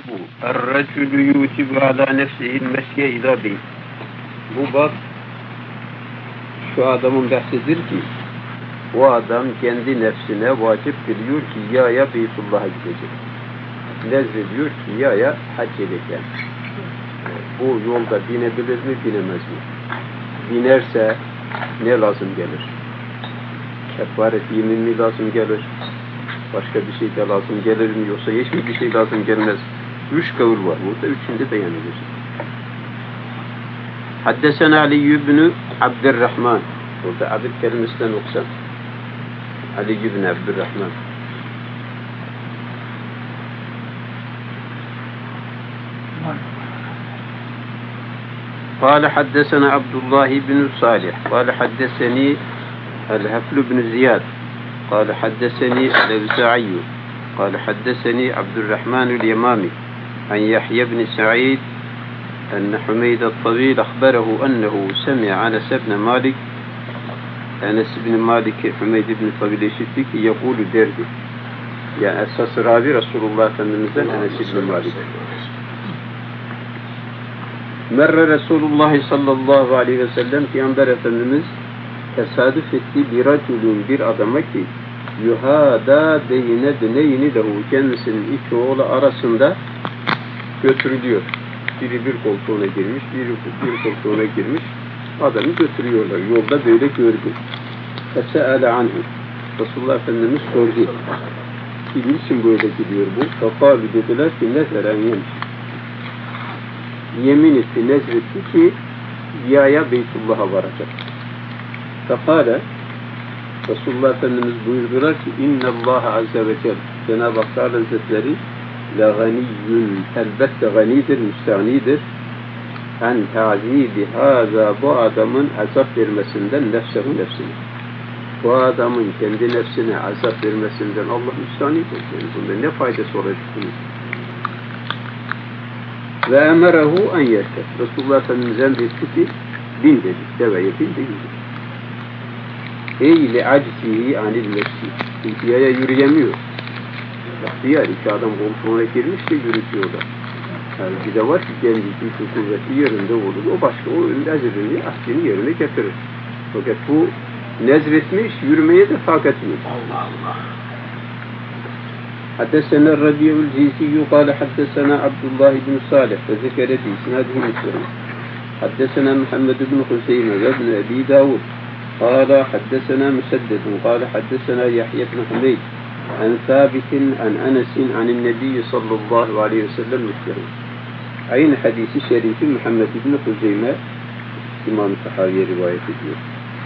Babu Er-recülü yutibu ala nefsihil mesye ila beyt. Bu bab şu adamın bahsidir ki o adam kendi nefsine vacip biliyor ki ya Beytullah'a gidecek. Nezrediyor ki ya hac edeceğim. Bu yolda binebilir mi binemez mi? Binerse ne lazım gelir? Kefaret yemin mi lazım gelir? Başka bir şey de lazım gelir mi? Yoksa hiçbir şey lazım gelmez. 3 kavul var. Burada üçünde beyan edilir. Haddesena Ali ibn Abdurrahman. Burada abid kelimesinden noksan. Ali ibn Abdurrahman. قال حدثنا عبد الله بن صالح قال حدثني الهفل بن زياد قال حدثني الأوزاعي قال حدثني عبد الرحمن اليمامي عن يحيى بن سعيد أن حميد الطويل أخبره أنه سمع أنس بن مالك حميد بن طويل işitti ki يقول derdi. Yani esas ravi Resulullah Efendimiz'den Enes ibn Malik. Merre Resulullah sallallahu aleyhi ve sellem Peygamber Efendimiz tesadüf etti bir racülün bir adama ki yuhada beyne dneyni lehu kendisinin iki oğlu arasında götürülüyor. Biri bir koltuğuna girmiş, biri bir koltuğuna girmiş. Adamı götürüyorlar. Yolda böyle gördü. Fese'ale anhu. Resulullah Efendimiz sordu. Niçin böyle gidiyor bu? Fekâlu dediler ki nezeren yemiş. Yemin etti, nezretti ki ya Beytullah'a varacak. Fekâle Resulullah Efendimiz buyurdular ki İnnallâhe azze ve celle Cenab-ı Hak Hazretleri la ganiyyün elbette ganidir, müstanidir en ta'zibi hâzâ bu adamın azap vermesinden nefsini. Bu adamın kendi nefsine azap vermesinden Allah müstanidir. Yani bunda ne faydası olacak bunun? Ve emerehu en yerkeb. Resulullah Efendimiz emretti ki bin dedi. Deveye bin dedi. Ey li aczihi anil mescid. İhtiyaya yürüyemiyor. İhtiyar iki adam koltuğuna girmiş de yürütüyorlar. Yani bir de var ki kendi gücü kuvveti yerinde olur. O başka o nezrini, ahdini yerine getirir. Fakat bu nezretmiş, yürümeye de takatmiş. Allah Allah. حدثنا الربيع الجيزي قال حدثنا عبد الله بن صالح وذكر بإسناده مثله حدثنا محمد بن خزيمة وابن أبي داود قال حدثنا مسدد قال حدثنا يحيى بن حميد عن ثابت عن أنس عن النبي صلى الله عليه وسلم مثله. Aynı hadisi şerifi Muhammed ibn Huzeyme İmam Tahaviye rivayet ediyor.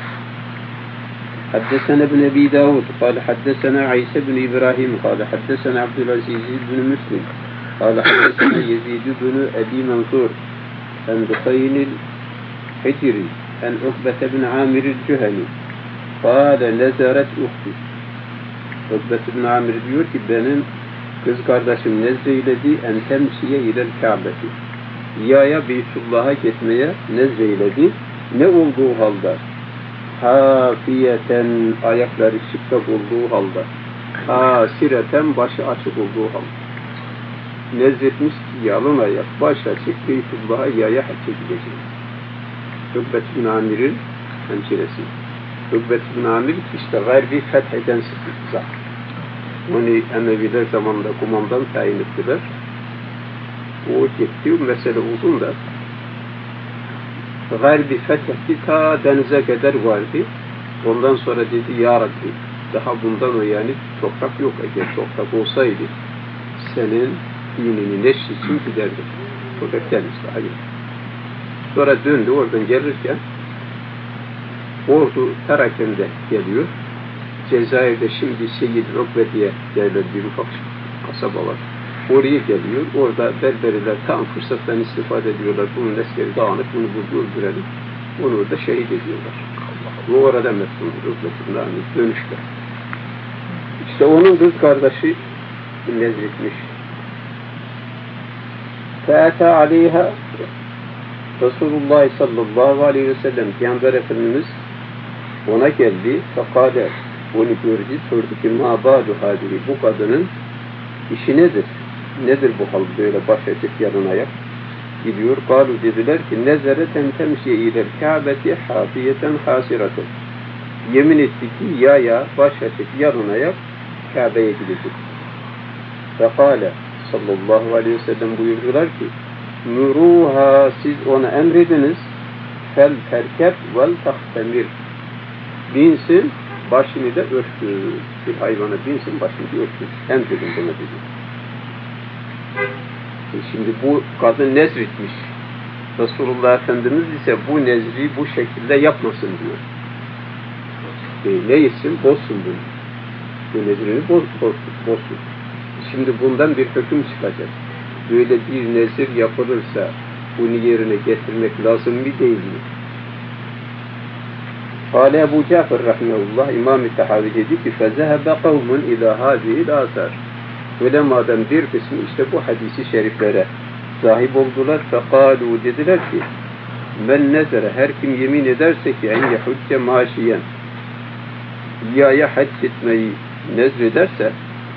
حدثنا ابن أبي داود قال حدثنا عيسى بن إبراهيم قال حدثنا عبد العزيز بن مسلم قال حدثنا يزيد بن أبي منصور عن دخين الحجري عن عقبة بن عامر الجهني قال نزرت أختي. Ukbet ibn Amir diyor ki benim kız kardeşim nezreyledi en temsiye ilel Kâbeti. Ya Beytullah'a gitmeye nezreyledi. Ne olduğu halde? Hafiyeten ayakları çıplak olduğu halde. Hasireten başı açık olduğu halde. Nezretmiş ki yalın ayak baş açık Beytullah'a yaya hacca gidecek. Ukbet ibn Amir'in hemşiresi. Ukbet ibn Amir işte gayri fetheden sıkıntı. Onu Emeviler zamanında kumandan tayin ettiler. O gitti, mesele uzun da. Gayri fethetti ta denize kadar vardı. Ondan sonra dedi ya Rabbi daha bundan o yani toprak yok. Eğer toprak olsaydı senin dinini neşri için giderdi. Fakat denizde hayır. Sonra döndü oradan gelirken ordu Taraken'de geliyor. Cezayir'de şimdi Seyyid Rukbe diye derler bir ufak kasaba var. Oraya geliyor. Orada Berberiler tam fırsattan istifade ediyorlar. Bunun askeri dağınık, bunu öldürelim. Onu orada şehit ediyorlar. Bu orada metnun Rukbe'nin dönüşte. İşte onun kız kardeşi nezretmiş. Fe'ata aleyha Resulullah sallallahu aleyhi ve sellem Peygamber Efendimiz ona geldi. Fekale onu gördü. Sordu ki ma ba'du hadihi bu kadının işi nedir? Nedir bu hal böyle baş açık yarın ayak gidiyor. Kalu dediler ki nezereten temşiye ilel Kâbeti hafiyeten hasireten. Yemin etti ki ya baş açık yarın ayak Kabe'ye gidecek. Fekale sallallahu aleyhi ve sellem buyurdular ki müruha siz ona emrediniz fel terkep vel tahtemir binsin başını da örtsün. Bir hayvana binsin başını da örtsün. Emredin buna dedi. Şimdi bu kadın nezretmiş. Resulullah Efendimiz ise bu nezri bu şekilde yapmasın diyor. Ne etsin? Bozsun bunu. Bu nezrini bozsun. Şimdi bundan bir hüküm çıkacak. Böyle bir nezir yapılırsa bunu yerine getirmek lazım mı değil mi? Kâle Ebu Cafer rahmetullah İmam-ı Tahavi dedi ki فَذَهَبَ قَوْمٌ اِلَى هَذِهِ الْآثَارِ Ulemadan bir kısmı işte bu hadisi şeriflere sahip oldular. فَقَالُوا dediler ki men nezere her kim yemin ederse ki en yehudce maşiyen ya hac etmeyi nezrederse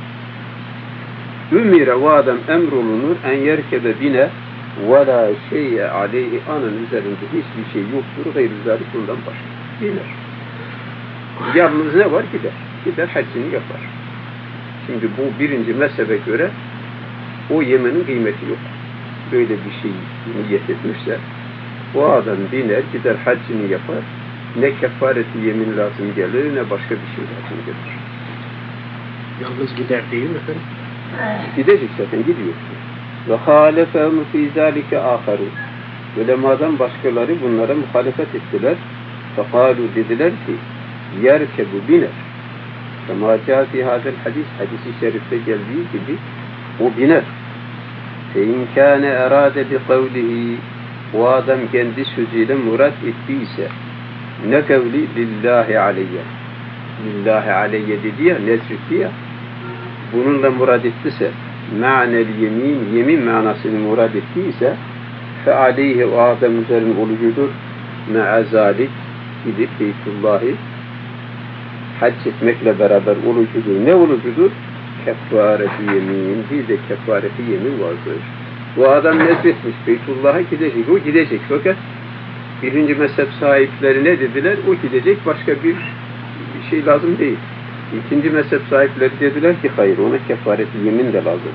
ümire o adam emrolunur en yerkebe bine ve la şey'e aleyhi anın üzerinde hiçbir şey yoktur gayrı zalik bundan başka biner. Yalnız ne var? Gider haccini yapar. Şimdi bu birinci mezhebe göre o yeminin kıymeti yok. Böyle bir şey niyet etmişse o adam biner gider haccini yapar. Ne kefareti yemin lazım gelir ne başka bir şey lazım gelir. Yalnız gider değil mi efendim? Gidecek zaten gidiyor. Ve halefehum fî zâlike âkharûn. Ulemadan başkaları bunlara muhalefet ettiler. Fekâlû dediler ki yerkebu biner. Kemâ câ fî hâzel hadis. Hadis-i şerifte geldiği gibi o biner. Fe in kâne erâde bi kavlihi o adam kendi sözüyle murad ettiyse ne kavli lillahi aleyye. Lillahi aleyye dedi ya, nezretti ya. Bununla murad ettiyse ma'nel yemin manasını murad ettiyse fe aleyhi o adam üzerine olucudur me'azalik gidip Beytullah'ı hac etmekle beraber olucudur. Ne olucudur? Kefareti yemin. Bir de kefareti yemin vardır. Bu adam nezretmiş Beytullah'a gidecek. O gidecek. Fakat birinci mezhep sahipleri ne dediler? O gidecek. Başka bir şey lazım değil. İkinci mezhep sahipleri dediler ki hayır ona kefareti yemin de lazım.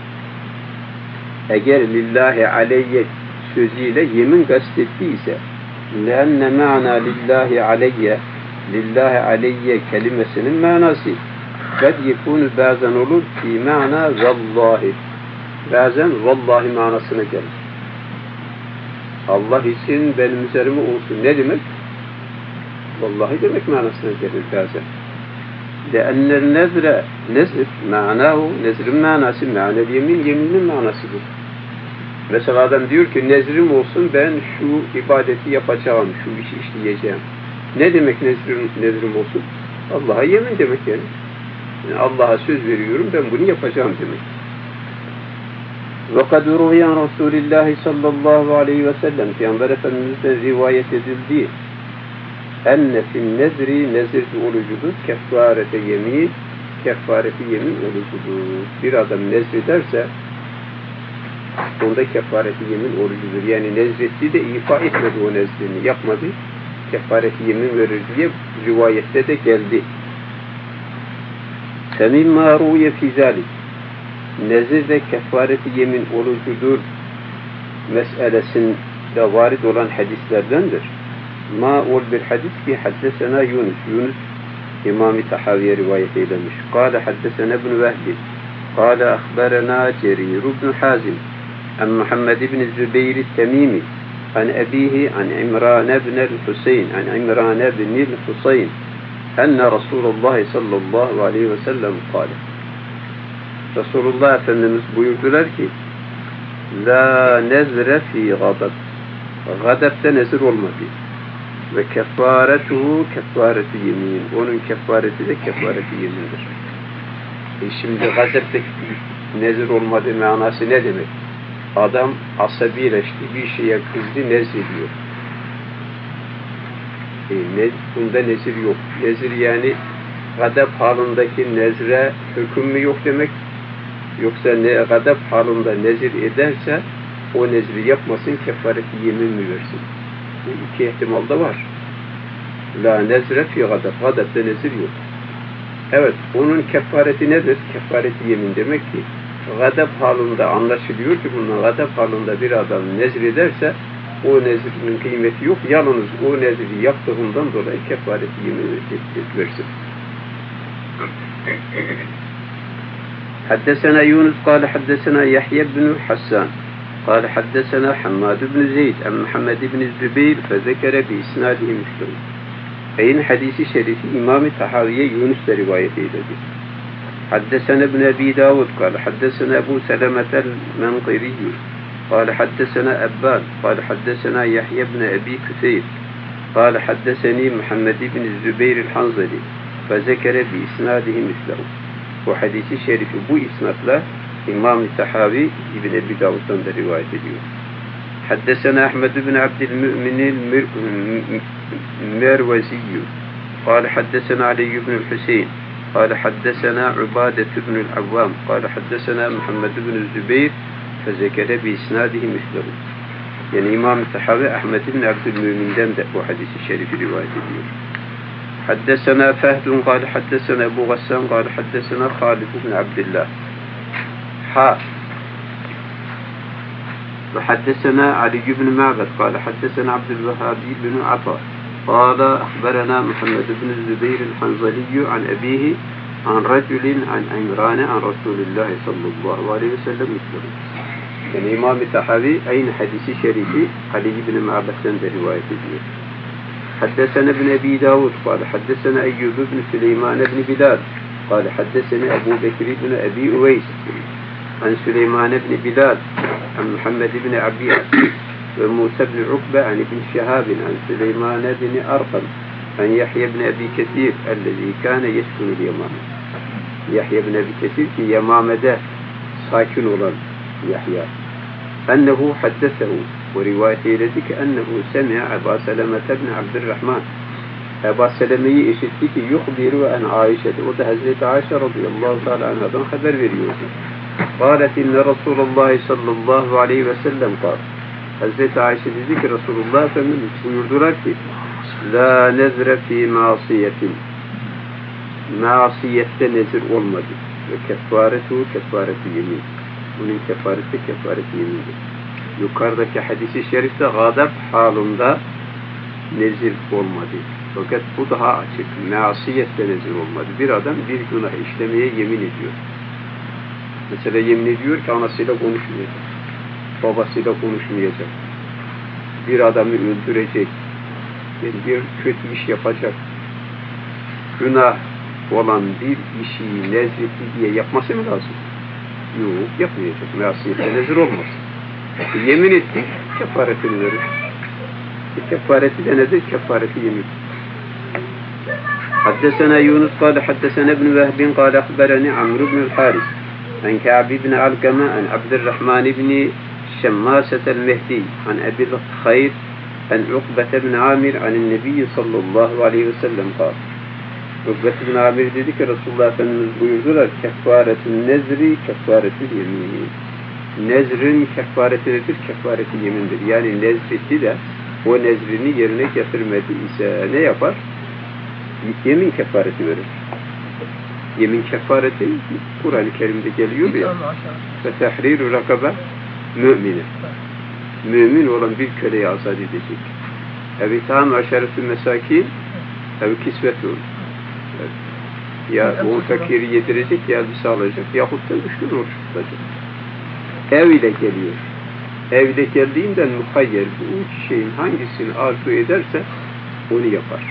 Eğer lillahi aleyye sözüyle yemin kastettiyse لَاَنَّ مَعْنَا lillahi aleyye kelimesinin manası kad yekûnü bazen olur ki ma'na vallahi bazen vallahi manasına gelir. Allah için benim üzerime olsun. Ne demek? Vallahi demek manasına gelir bazen. لأن النذر nezr manahu nezrin manası manel yeminin manasıdır. Mesela adam diyor ki nezrim olsun ben şu ibadeti yapacağım, şu işi işleyeceğim. Ne demek nezrim olsun? Allah'a yemin demek yani. Allah'a söz veriyorum ben bunu yapacağım demek. وَقَدْ رُوِيَ عَنْ رَسُولِ اللّٰهِ sallallahu aleyhi ve sellem Peygamber Efendimiz'den rivayet edildi. Enne fin nezri nezirci olucudur. Kefarete yemin kefareti yemin olucudur. Bir adam nezrederse onda kefareti yemin orucudur. Yani nezretti de ifa etmedi o nezrini. Yapmadı. Kefareti yemin verir diye rivayette de geldi. فَمِمَّا رُوْيَ فِي ذَلِكِ Nezir de kefareti yemin orucudur meselesinde varid olan hadislerdendir. Ma ol bir hadis ki haddesena Yunus İmam-ı Tahaviye rivayet eylemiş. Kâle haddesena ibn Vehbi kâle ahberena Cerir ibn Hazim an Muhammed ibn Zübeyir Temimi an ebihi an İmran ibn el-Huseyn an İmran ibn el-Huseyn enne Resulullah sallallahu aleyhi ve sellem kâle Resulullah Efendimiz buyurdular ki la nezre fi gadab gadabte nezir olmadı ve kefaretuhu kefareti yemin onun kefareti de kefareti yemindir. Şimdi gadabte nezir olmadı manası ne demek? Adam asabileşti, bir şeye kızdı, nezrediyor. Bunda nezir yok. Nezir yani gadab halindeki nezre hüküm mü yok demek? Yoksa ne gadab halinde nezir ederse o nezri yapmasın, kefareti yemin mi versin? Bu iki ihtimal da var. La nezre fi gadab. Gadab'da nezir yok. Evet, onun kefareti nedir? Kefareti yemin demek ki gadab halinde anlaşılıyor ki bunun gadab halinde bir adam nezir ederse o nezrinin kıymeti yok. Yalnız o nezri yaptığından dolayı kefareti yemin versin. حدثنا يونس قال حدثنا يحيى بن حسان قال حدثنا حماد بن زيد عن محمد بن الزبير فذكر بإسناده مثله. Aynı hadisi şerifi İmam-ı Tahaviye Yunus'ta rivayet eyledi. حدثنا ابن أبي داود قال حدثنا أبو سلمة المنقري قال حدثنا أبان قال حدثنا يحيى بن أبي كثير قال حدثني محمد بن الزبير الحنظلي فذكر بإسناده مثله. Bu hadisi şerifi bu isnatla İmam-ı Tahavi İbn Ebi Davud'dan da rivayet ediyor. حدثنا أحمد بن عبد المؤمن المروزي قال حدثنا علي بن الحسين قال حدثنا عبادة بن العوام قال حدثنا محمد بن الزبير فذكر بإسناده مثله. Yani İmam-ı Tahavi Ahmed bin Abdülmümin'den de bu hadisi şerifi rivayet ediyor. حدثنا فهد قال حدثنا أبو غسان قال حدثنا خالد بن عبد الله وحدثنا علي بن معبد قال حدثنا عبد الوهاب بن عطاء قال أخبرنا محمد بن الزبير الحنظلي عن أبيه عن رجل عن عمران عن رسول الله صلى الله عليه وسلم مثله. Yani İmam-ı Tahavi aynı hadisi şerifi Ali ibn Ma'bad'dan da rivayet ediyor. حدثنا ابن أبي داود قال حدثنا أيوب بن سليمان بن بلال قال حدثنا أبو بكر بن أبي أويس عن سليمان بن بلال عن محمد بن عبيد وموسى بن عقبة عن ابن شهاب عن سليمان بن أرقم عن يحيى بن أبي كثير الذي كان يسكن اليمامة. يحيى بن أبي كثير في يمامة ساكن olan يحيى أنه حدثه ورواية ذلك أنه سمع أبا سلمة بن عبد الرحمن أبا سلمة işitti ki يخبر عن عائشة o da Hazreti Ayşe radıyallahu teala anhadan haber veriyordu. قالت إن رسول الله صلى الله عليه وسلم قال Hazreti Ayşe dedi ki Resulullah Efendimiz buyurdular ki La nezre fi masiyetin masiyette nezir olmadı ve kefareti yemin. Bunun kefareti yemindir. Yukarıdaki hadisi şerifte gadab halında nezir olmadı. Fakat bu daha açık. Masiyette nezir olmadı. Bir adam bir günah işlemeye yemin ediyor. Mesela yemin ediyor ki anasıyla konuşmayacak. Babasıyla konuşmayacak. Bir adamı öldürecek. Yani bir kötü iş yapacak. Günah olan bir işi nezretti diye yapması mı lazım? Yok, yapmayacak. Masiyette nezir olmaz. Yemin ettik, kefaretini verir. Kefareti de nedir? Kefareti yemin. حدثنا يونس قال حدثنا ابن وهب قال أخبرني عمرو بن الحارث عن كعب بن علقمة عن عبد الرحمن بن شماسة المهدي عن أبي الخير عن عقبة بن عامر عن النبي صلى الله عليه وسلم قال عقبة بن عامر dedi ki Resulullah Efendimiz buyurdular kefaretün nezri kefaretül yemin. Nezrin kefareti nedir? Kefareti yemindir. Yani nezretti de o nezrini yerine getirmedi ise ne yapar? Yemin kefareti verir. Yemin kefareti Kur'an-ı Kerim'de geliyor ya. Ve tehriru rakabe mümine. Mümin olan bir köleyi azat edecek. Ev tam aşaretü mesakin ev kisvetun. Ya o fakiri yedirecek ya elbise alacak. Yahut da 3 gün oruç tutacak. Ev ile geliyor. Ev ile geldiğinden muhayyer bu 3 şeyin hangisini arzu ederse onu yapar.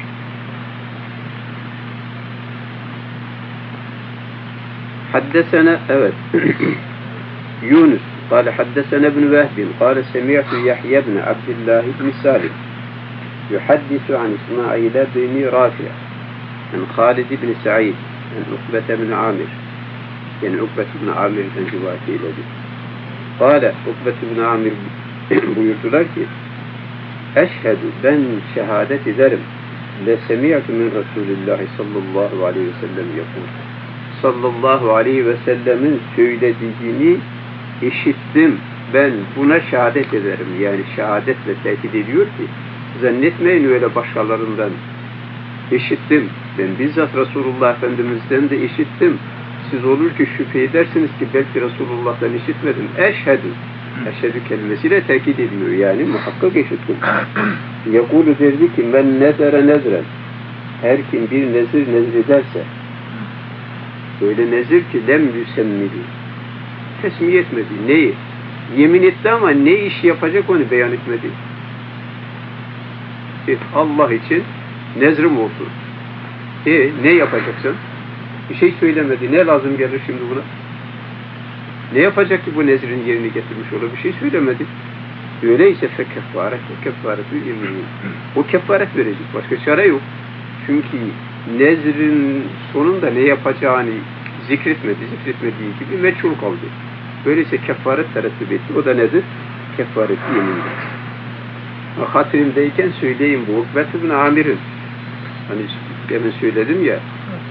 حدثنا evet Yunus قال حدثنا ابن وهب قال سمعت يحيى بن عبد الله بن سالم يحدث عن إسماعيل بن رافع عن خالد بن سعيد عن عقبة بن عامر يعني عقبة بن عامر عن روايته الذي قال عقبة بن عامر buyurdular ki eşhedü ben şehadet ederim le semi'tu min Resulillah sallallahu aleyhi ve sellem yapur. sallallahu aleyhi ve sellemin söylediğini işittim. Ben buna şehadet ederim. Yani şehadetle tekit ediyor ki zannetmeyin öyle başkalarından. İşittim. Ben bizzat Resulullah Efendimiz'den de işittim. Siz olur ki şüphe edersiniz ki belki Resulullah'tan işitmedim. Eşhedü. Eşhedü kelimesiyle tekit ediyor. Yani muhakkak işittim. Yakulu derdi ki men nezere nezren. Her kim bir nezir nezrederse öyle nezir ki lem yüsemmili. Tesmiye etmedi. Neyi? Yemin etti ama ne iş yapacak onu beyan etmedi. Allah için nezrim olsun. Ne yapacaksın? Bir şey söylemedi. Ne lazım gelir şimdi buna? Ne yapacak ki bu nezrin yerini getirmiş olur? Bir şey söylemedi. Öyleyse fekeffaret ve keffaretü yemin. O kefaret verecek. Başka çare yok. Çünkü nezrin sonunda ne yapacağını zikretmedi. Zikretmediği gibi meçhul kaldı. Böylece kefaret terettüp etti. O da nedir? Kefaret yemindir. Hatirimdeyken söyleyeyim bu. Ukbet ibn Amir'in hani demin söyledim ya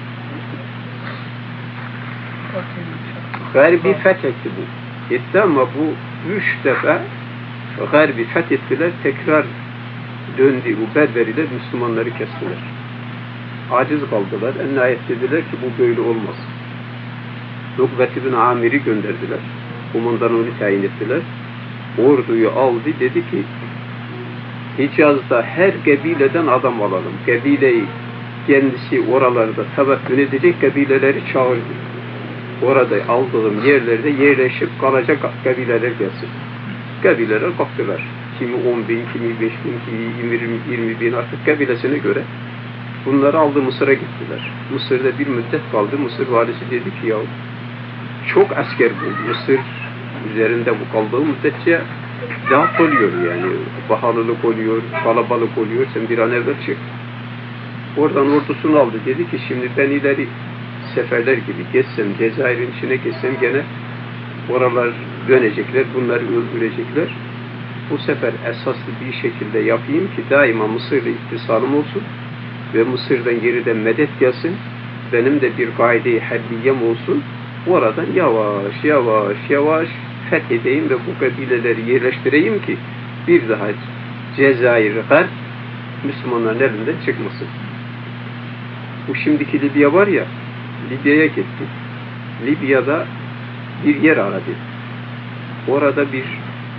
garibi fethetti bu. Etti ama bu 3 defa garibi fethettiler. Tekrar döndü. Bu Berberiler Müslümanları kestiler. Aciz kaldılar. En nihayet dediler ki bu böyle olmaz. Ukbet ibn Amir'i gönderdiler. Kumandan onu tayin ettiler. Orduyu aldı. Dedi ki Hicaz'da her kabileden adam alalım. Kabileyi kendisi oralarda tabakkün edecek kabileleri çağırdı. Orada aldığım yerlerde yerleşip kalacak kabileler gelsin. Kabileler kalktılar. Kimi 10 bin, kimi 5 bin, kimi 20 bin artık kabilesine göre. Bunları aldı Mısır'a gittiler. Mısır'da bir müddet kaldı. Mısır valisi dedi ki ya çok asker bu. Mısır üzerinde bu kaldığı müddetçe dağıt oluyor yani. Bahalılık oluyor, kalabalık oluyor. Sen bir an evvel çık. Oradan ordusunu aldı. Dedi ki şimdi ben ileri seferler gibi geçsem, Cezayir'in içine geçsem gene oralar dönecekler, bunları öldürecekler. Bu sefer esaslı bir şekilde yapayım ki daima Mısır'la ittisalım olsun ve Mısır'dan geriden medet gelsin. Benim de bir gaide-i harbiyem olsun. Oradan yavaş yavaş fethedeyim ve bu kabileleri yerleştireyim ki bir daha Cezayir garp Müslümanların elinden çıkmasın. Bu şimdiki Libya var ya, Libya'ya gitti. Libya'da bir yer aradı. Orada bir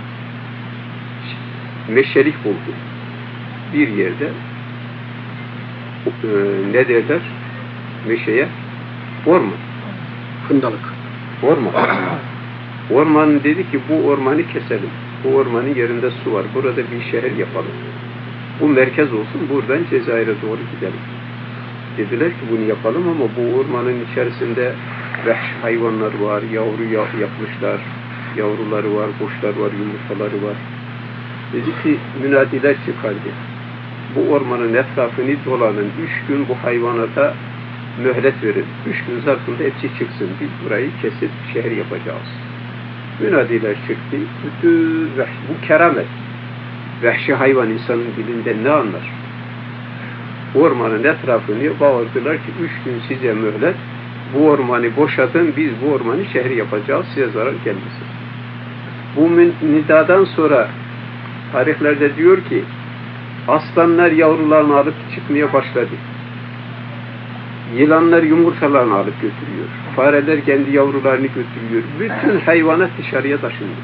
meşelik buldu. Bir yerde ne derler? Meşeye orman. Fındalık. Orman. Orman dedi ki bu ormanı keselim. Bu ormanın yerinde su var. Burada bir şehir yapalım. Bu merkez olsun. Buradan Cezayir'e doğru gidelim. Dediler ki bunu yapalım ama bu ormanın içerisinde vahşi hayvanlar var. Yavru yapmışlar. Yavruları var, kuşlar var, yumurtaları var. Dedi ki münadiler çıkardı. Bu ormanın etrafını dolanın. 3 gün bu hayvanata mühlet verin. 3 gün zarfında hepsi çıksın. Biz burayı kesip şehir yapacağız. Münadiler çıktı. Bütün bu keramet. Vahşi hayvan insanın dilinden ne anlar? Ormanın etrafını bağırdılar ki 3 gün size mühlet. Bu ormanı boşaltın. Biz bu ormanı şehir yapacağız. Size zarar gelmesin. Bu nidadan sonra tarihlerde diyor ki aslanlar yavrularını alıp çıkmaya başladı. Yılanlar yumurtalarını alıp götürüyor. Fareler kendi yavrularını götürüyor. Bütün hayvanat dışarıya taşındı.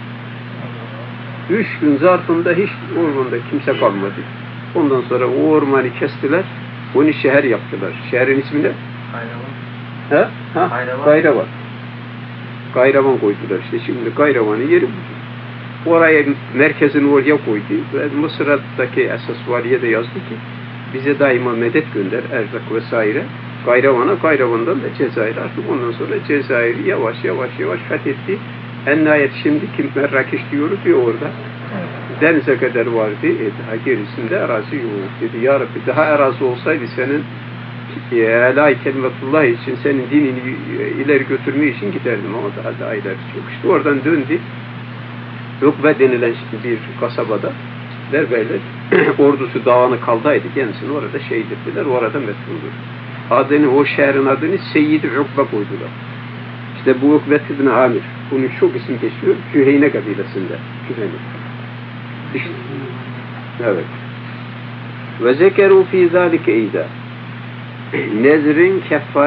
3 gün zarfında hiç ormanda kimse kalmadı. Ondan sonra o ormanı kestiler. Onu şehir yaptılar. Şehrin ismi ne? Gayravan. Gayravan. Gayravan koydular. İşte şimdi Gayravan'ın yeri bu. Oraya merkezini oraya koydu. Ve Mısır'daki esas valiye de yazdı ki bize daima medet gönder, erzak vesaire. Gayravan'dan da Cezayir artık ondan sonra Cezayir'i yavaş fethetti. En nihayet şimdiki Merrakeş diyoruz ya orada. Denize kadar vardı. Daha gerisinde arazi yok. Dedi ya Rabbi daha arazi olsaydı senin elâ-i kelimetullah için senin dinini ileri götürme için giderdim ama daha ileri çok. İşte oradan döndü. Ukbe denilen bir kasabada Berberler ordusu dağını kaldaydı. Kendisini orada şehit ettiler. Orada metfuldur. o şehrin adını Seyyid-i Ukbe koydular. İşte bu Ukbe ibn Amir. Bunun çok isim geçiyor. Cüheyne kabilesinde. Cüheyne. İşte, evet. Ve zekeru fî zâlike idâ. Nezrin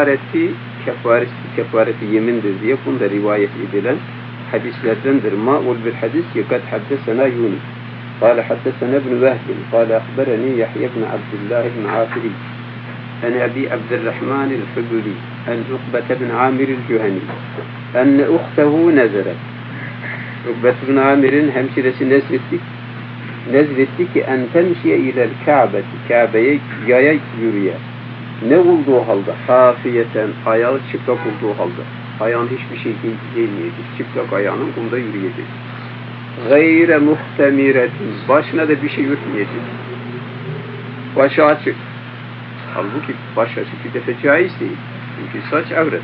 kefareti yemindir diye bunda rivayet edilen hadislerdendir. Ma'ul bil hadis yekad haddesena Yunus. قال حدثنا ابن وهب قال أخبرني يحيى بن عبد الله بن عافري عن أبي عبد الرحمن الحبلي عن عقبة بن عامر الجهني أن أخته نزلت. عقبة بن عامر'in hemşiresi nezretti ki en temşiye ilel Kabe'ye yaya yürüye. Ne olduğu halde? Hafiyeten, ayağı çıplak olduğu halde. Ayağın hiçbir şey değmeyecek. Çıplak ayağının kumda yürüyecek. Gayre muhtemiretin. Başına da bir şey örtmeyecek. Başı açık. Halbuki baş açık bir defa caiz değil. Çünkü saç avret.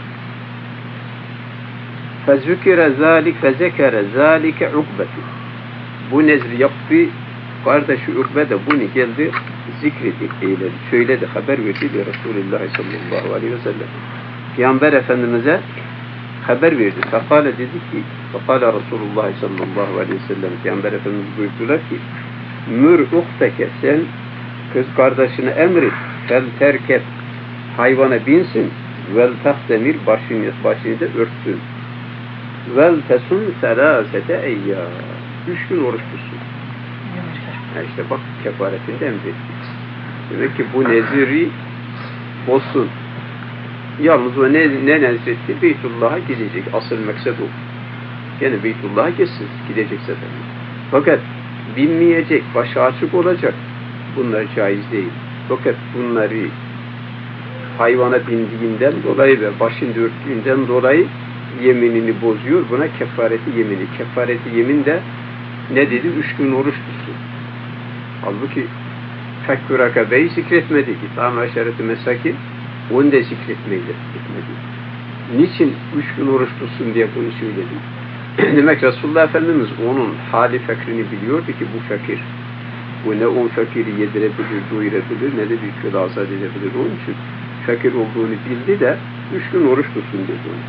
Fezekere zâlike ukbeti. Bu nezri yaptı. Kardeşi Ukbe de bunu geldi zikredi, eyledi. Söyledi, haber verdi Resulullah sallallahu aleyhi ve sellem. Peygamber Efendimiz'e haber verdi. Fekale dedi ki, fekale Resulullah sallallahu aleyhi ve sellem, Peygamber Efendimiz buyurdular ki, mür uhteke, sen kız kardeşine emret, fel terket, hayvana binsin, vel tahtemir, başını da örtsün. Vel tesun selasete eyyâ. 3 gün oruç tutsun. İşte bak kefaretinde emretti. Demek ki bu neziri bozsun. Yalnız o ne nezretti? Beytullah'a gidecek. Asıl maksat o. Yani Beytullah'a gidecek zaten. Fakat binmeyecek, başı açık olacak. Bunlar caiz değil. Fakat bunları hayvana bindiğinden dolayı ve başını örttüğünden dolayı yeminini bozuyor. Buna kefareti yemini. Kefareti yemin de ne dedi? 3 gün oruç tutsun. Halbuki fekkü rakabeyi zikretmedi ki. Tam aşareti mesakin onu da zikretmeydi. Niçin 3 gün oruç tutsun diye bunu söyledi? Demek Resulullah Efendimiz onun hali fakrini biliyordu ki bu fakir. Bu ne 10 fakiri yedirebilir, doyurabilir, ne de bir köle azat edebilir. Onun için fakir olduğunu bildi de 3 gün oruç tutsun dedi onu.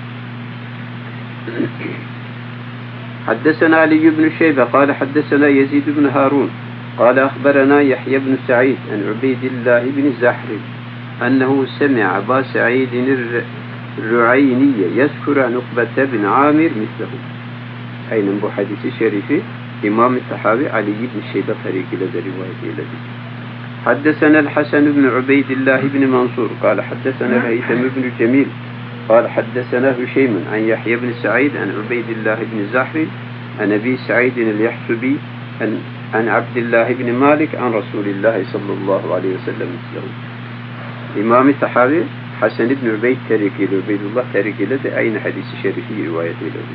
حدثنا علي بن شيبة قال حدثنا يزيد بن هارون قال أخبرنا يحيى بن سعيد عن عبيد الله بن زحر أنه سمع أبا سعيد الرعيني يذكر عن عقبة بن عامر مثله. أين bu hadisi şerifi İmam-ı Tahavi Ali ibn Şeybe tarikiyle de rivayet eyledi. حدثنا الحسن بن عبيد الله بن منصور قال حدثنا الهيثم بن جميل قال حدثنا هشيم عن يحيى بن سعيد عن عبيد الله بن زحر عن أبي سعيد اليحسبي عن عبد الله بن مالك عن رسول الله صلى الله عليه وسلم مثله. İmam-ı Tahavi Hasan ibn Ubeyd tarikiyle, Ubeydullah tarikiyle de aynı hadisi şerifi rivayet eyledi.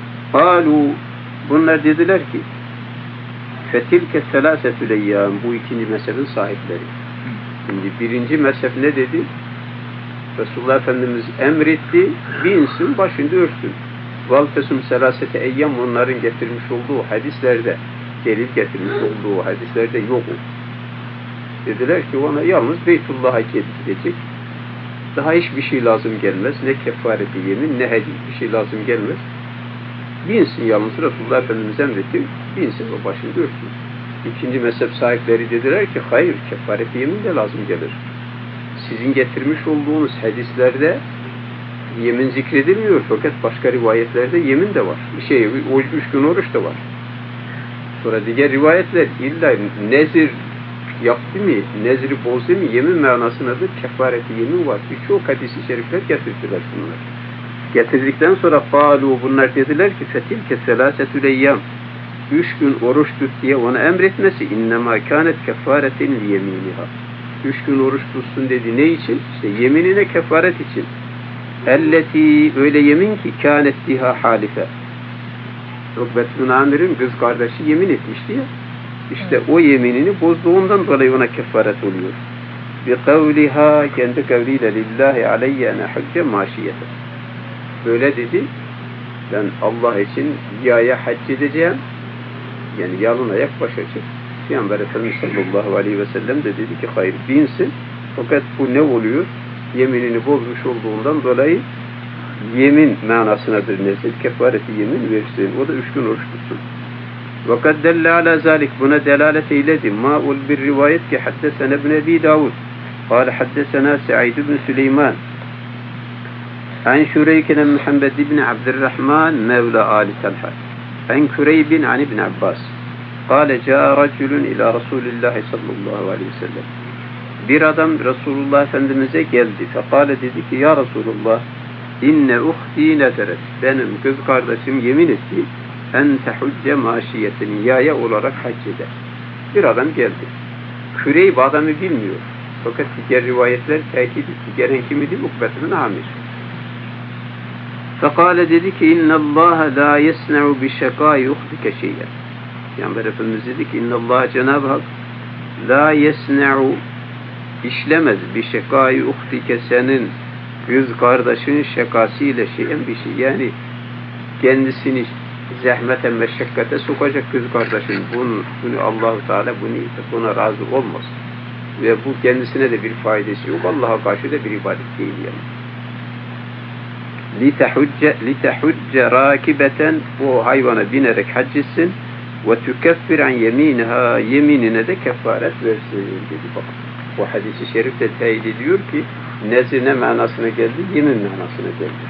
قالوا bunlar dediler ki fetilke selasetül eyyâm, bu ikinci mezhebin sahipleri. Şimdi birinci mezhep ne dedi? Resulullah Efendimiz emretti, binsin, başını örtsün. Valtesum selasete eyyam, onların getirmiş olduğu hadislerde, delil getirmiş olduğu hadislerde yok o. Dediler ki ona yalnız Beytullah'a gidecek. Daha hiçbir şey lazım gelmez. Ne kefareti yemin, ne hediye, bir şey lazım gelmez. Binsin yalnız, Resulullah Efendimiz emretti, binsin ve başını örtsün. İkinci mezhep sahipleri dediler ki hayır, kefareti yemin de lazım gelir. Sizin getirmiş olduğunuz hadislerde yemin zikredilmiyor fakat başka rivayetlerde yemin de var. O 3 gün oruç da var. Sonra diğer rivayetler illa nezir yaptı mı, nezri bozdu mu yemin manasındadır, kefareti yemin var. Birçok hadis-i şerifler getirdiler bunlar. Getirdikten sonra bunlar dediler ki fetilke selasetül eyyam, 3 gün oruç tut diye ona emretmesi innemâ kânet kefaretin li yemîniha. 3 gün oruç tutsun dedi. Ne için? İşte yeminine kefaret için. Elleti, öyle yemin ki kânet biha halife. Ukbe bin Amir'in kız kardeşi yemin etmişti ya. İşte o yeminini bozduğundan dolayı ona kefaret oluyor. Bi kavliha, kendi kavliyle lillahi aleyye ene hacce maşiyete. Böyle dedi. Ben Allah için yaya hac edeceğim. Yani yalın ayak baş açık. Peygamber Efendimiz sallallahu aleyhi ve sellem de dedi ki hayır binsin, Fakat bu ne oluyor? Yeminini bozmuş olduğundan dolayı yemin manasınadır nezir. Kefareti yemin versin. O da 3 gün oruç tutsun. وَقَدْ دَلَّ عَلَى ذَٰلِكَ Buna delalet eyledi. مَا bir rivayet ki حَدَّسَنَا ابْنَ اَب۪ي دَاوُدْ قال حدثنا سعيد بن سليمان عن شريك بن محمد بن عبد الرحمن مولى آل طلحة عن كريب عن ابن عباس قال جاء رجل إلى رسول الله صلى الله عليه وسلم bir adam Resulullah Efendimiz'e geldi. Fekale dedi ki ya Resulullah inne uhti nederet benim kız kardeşim yemin etti en tehucce maşiyetini yaya olarak hac eder. Bir adam geldi. Küreyb adamı bilmiyor. Fakat diğer rivayetler tekit etti. Gelen kimidi? Ukbet bin Amir. Fekale dedi ki innallâhe lâ yesne'u bişekâi uhdike şey'en. Peygamber Efendimiz dedi ki innallâhe Cenab-ı Hak lâ yesne'u işlemez bişekâi uhdike senin kız kardeşinin şakasıyla şey'en bir şey. Yani kendisini zahmete, meşakkate sokacak kız kardeşin. Bunu Allah-u Teala buna razı olmaz. Ve bu kendisine de bir faydası yok. Allah'a karşı da bir ibadet değil yani. لِتَحُجَّ رَاكِبَةً O hayvana binerek hac etsin ve tükeffir an yeminha yeminine de kefaret versin dedi bak. Bu hadis-i şerif de teyit ediyor ki nezir ne manasına geldi? Yemin manasına geldi.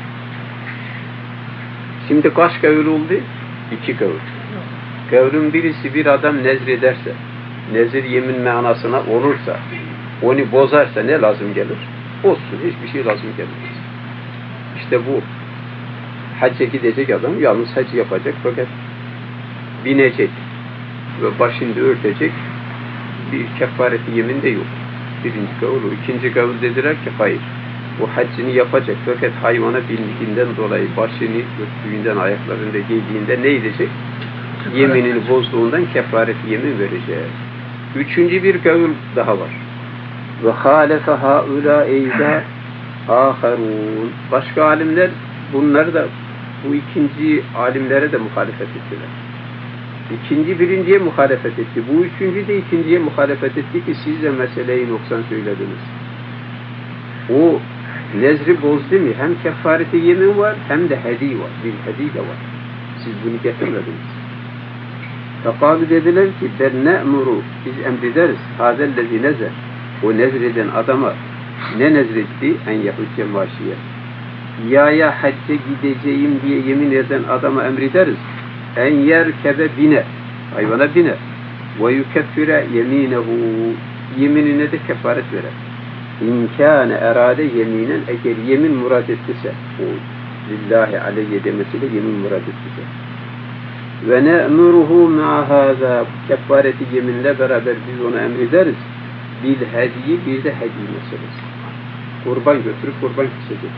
Şimdi kaç kavul oldu? 2 kavul. Kavlun birisi bir adam nezrederse, nezir yemin manasına olursa, onu bozarsa ne lazım gelir? Olsun, hiçbir şey lazım gelmez. İşte bu hacca gidecek adam yalnız hac yapacak fakat binecek ve başını örtecek bir kefareti yemin de yok. Birinci kavul o. İkinci kavul dediler ki hayır. O haccını yapacak fakat hayvana bindiğinden dolayı başını örttüğünden, ayaklarında giydiğinde ne edecek? Yeminini bozduğundan kefareti yemin verecek. Üçüncü bir kavul daha var. Ve hâlefe hâulâ eyda âherûn. Başka alimler bunlar da bu ikinci alimlere de muhalefet ettiler. İkinci birinciye muhalefet etti. Bu üçüncü de ikinciye muhalefet etti ki siz de meseleyi noksan söylediniz. O nezri bozdu mu? Hem kefareti yemin var hem de hedi var. Bir hedi de var. Siz bunu getirmediniz. Fekalu dediler ki ben ne'muru biz emrederiz. Hâzellezi nezer. O nezreden adama ne nezretti? En yahucce maşiye. Ya hacca gideceğim diye yemin eden adama emrederiz. En yerkebe biner. Hayvana biner. Ve yukeffire yeminehu. Yeminine de kefaret verer. İmkâne erade yeminen eğer yemin murad ettiyse o lillahi aleyye demesiyle yemin murad ettiyse. Ve ne'muruhu ma'a hâzâ. Kefareti yeminle beraber biz ona emrederiz. Bil hediyi bir de hediye meselesi. Kurban götürüp kurban kesecek.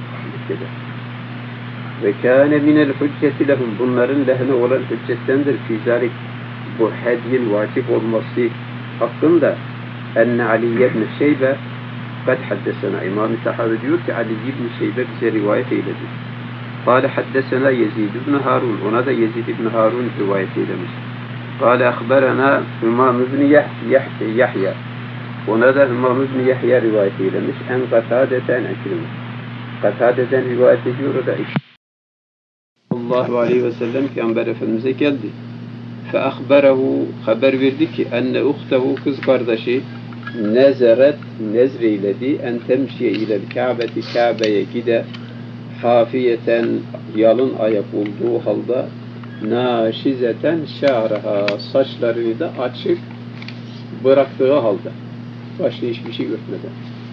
Ve kâne minel hücceti lehum. Bunların lehine olan hüccettendir. Fîzâlik bu hediyin vacip olması hakkında enne Ali ibn Şeybe kad haddesena. İmam-ı Tahavi diyor ki Ali ibn Şeybe bize rivayet eyledi. Kâle haddesena Yezid ibn Harun. Ona da Yezid ibn Harun rivayet eylemiş. Kâle akhberena İmam ibn Yahya. Ona da İmam ibn Yahya rivayet eylemiş. En Katâdeten ekrimmiş. Katâdeten rivayet ediyor o da sallallahu aleyhi ve sellem Peygamber Efendimiz'e geldi. Feahberehu haber verdi ki enne uhtehu kız kardeşi nezeret nezreyledi en temşiye ile Kabe'ti Kabe'ye gide hafiyeten yalın ayak olduğu halde naşizeten şa'raha saçlarını da açık bıraktığı halde başka hiçbir şey örtmeden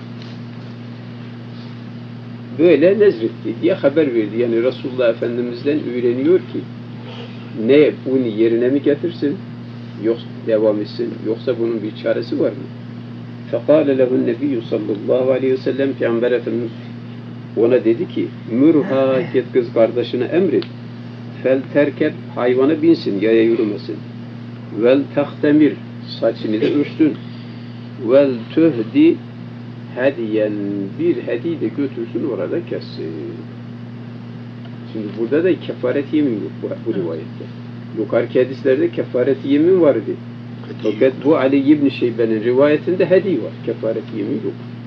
böyle nezretti diye haber verdi. Yani Resulullah Efendimiz'den öğreniyor ki ne bunu yerine mi getirsin yoksa devam etsin yoksa bunun bir çaresi var mı? Fekâle lehun nebiyyü sallallahu aleyhi ve sellem Peygamber Efendimiz ona dedi ki mürha git kız kardeşine emret fel terkep hayvana binsin yaya yürümesin vel tahtemir saçını da örtsün vel tuhdi hediyen bir hediye de götürsün orada kessin. Şimdi burada da kefaret yemin yok bu rivayette. Yukarıki hadislerde kefaret yemin var idi. Fakat bu Ali ibn Şeybe'nin rivayetinde hediye var. Kefaret yemin yok.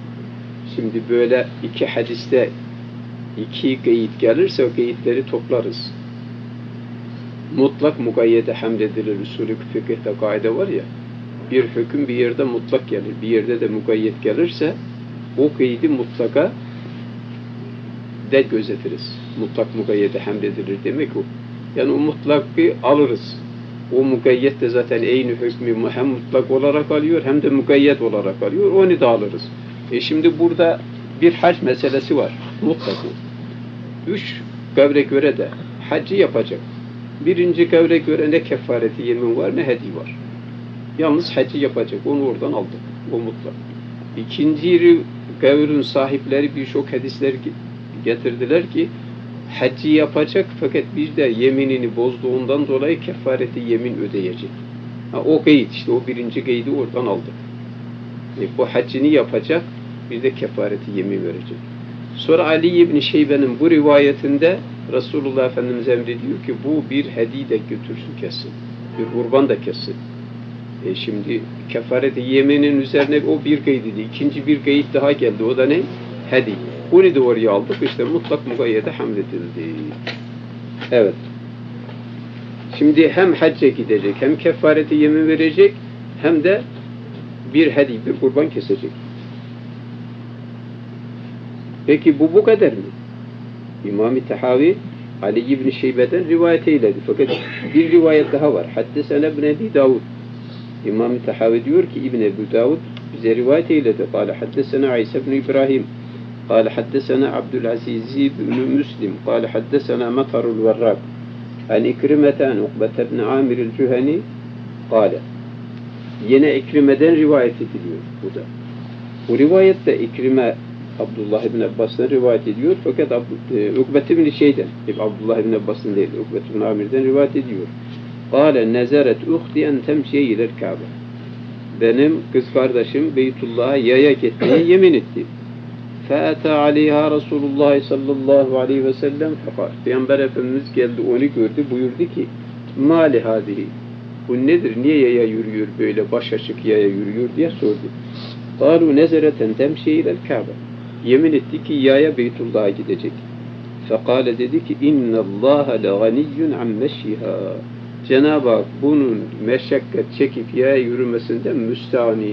Şimdi böyle iki hadiste iki gayit gelirse o gayitleri toplarız. Mutlak mukayyede hamledilir. Usulü fıkıhta kaide var ya, bir hüküm bir yerde mutlak gelir, bir yerde de mukayyet gelirse o gaydi mutlaka de gözetiriz. Mutlak mukayyede hamledilir demek o. Yani o mutlakı alırız. O mukayyet de zaten aynı hükmü hem mutlak olarak alıyor hem de mukayyet olarak alıyor. Onu da alırız. Şimdi burada bir hac meselesi var. Mutlak o. 3 kavle göre de haccı yapacak. Birinci kavle göre ne kefareti yemin var ne hedi var. Yalnız haccı yapacak. Onu oradan aldık. O mutlak. İkinci kavlün sahipleri birçok hadisler getirdiler ki haccı yapacak fakat bir de yeminini bozduğundan dolayı kefareti yemin ödeyecek. O gayet işte o birinci gaydi oradan aldık. Bu haccını yapacak bir de kefareti yemin verecek. Sonra Ali İbni Şeybe'nin bu rivayetinde Resulullah Efendimiz emrediyor ki bu bir hediye de götürsün kessin. Bir kurban da kessin. Şimdi kefareti yeminin üzerine o bir gaydıydı. İkinci bir gayd daha geldi. O da ne? Hediye. Bunu da oraya aldık. İşte mutlak mukayyede hamledildi. Evet. Şimdi hem hacca gidecek, hem kefareti yemin verecek, hem de bir hediye, bir kurban kesecek. Peki bu kadar mı? İmam-ı Tahavi Ali İbni Şeybe'den rivayet eyledi. Fakat bir rivayet daha var. Haddesena İbn Ebi Davud. İmam-ı Tahavi diyor ki İbn Ebi Davud bize rivayet eyledi. Kâle haddesena İsa ibn İbrahim. Kâle haddesena Abdülaziz ibn Müslim. Kâle haddesena Matarul Varrak. An İkrimeten Ukbete ibn Amir el-Cüheni. Kâle. Yine İkrime'den rivayet ediliyor bu da. Bu rivayette İkrime Abdullah ibn Abbas'tan rivayet ediyor. Fakat Ukbet ibn Şeyden, Abdullah ibn Abbas'tan değil, Ukbet ibn Amir'den rivayet ediyor. Kâle nezeret uhti en temşiye iler Kabe. Benim kız kardeşim Beytullah'a yaya gitmeye yemin etti. Fe'ete aleyha Resulullah sallallahu aleyhi ve sellem fekal. Peygamber Efendimiz geldi, onu gördü, buyurdu ki mâli hâzihi. Bu nedir? Niye yaya yürüyor böyle, baş açık yaya yürüyor diye sordu. Kâlu nezereten temşiye iler Kabe. Yemin etti ki yaya Beytullah'a gidecek. Fekale dedi ki inna Allah la ganiyyun an meşiha. Cenab-ı Hak bunun meşakkat çekip yaya yürümesinden müstani.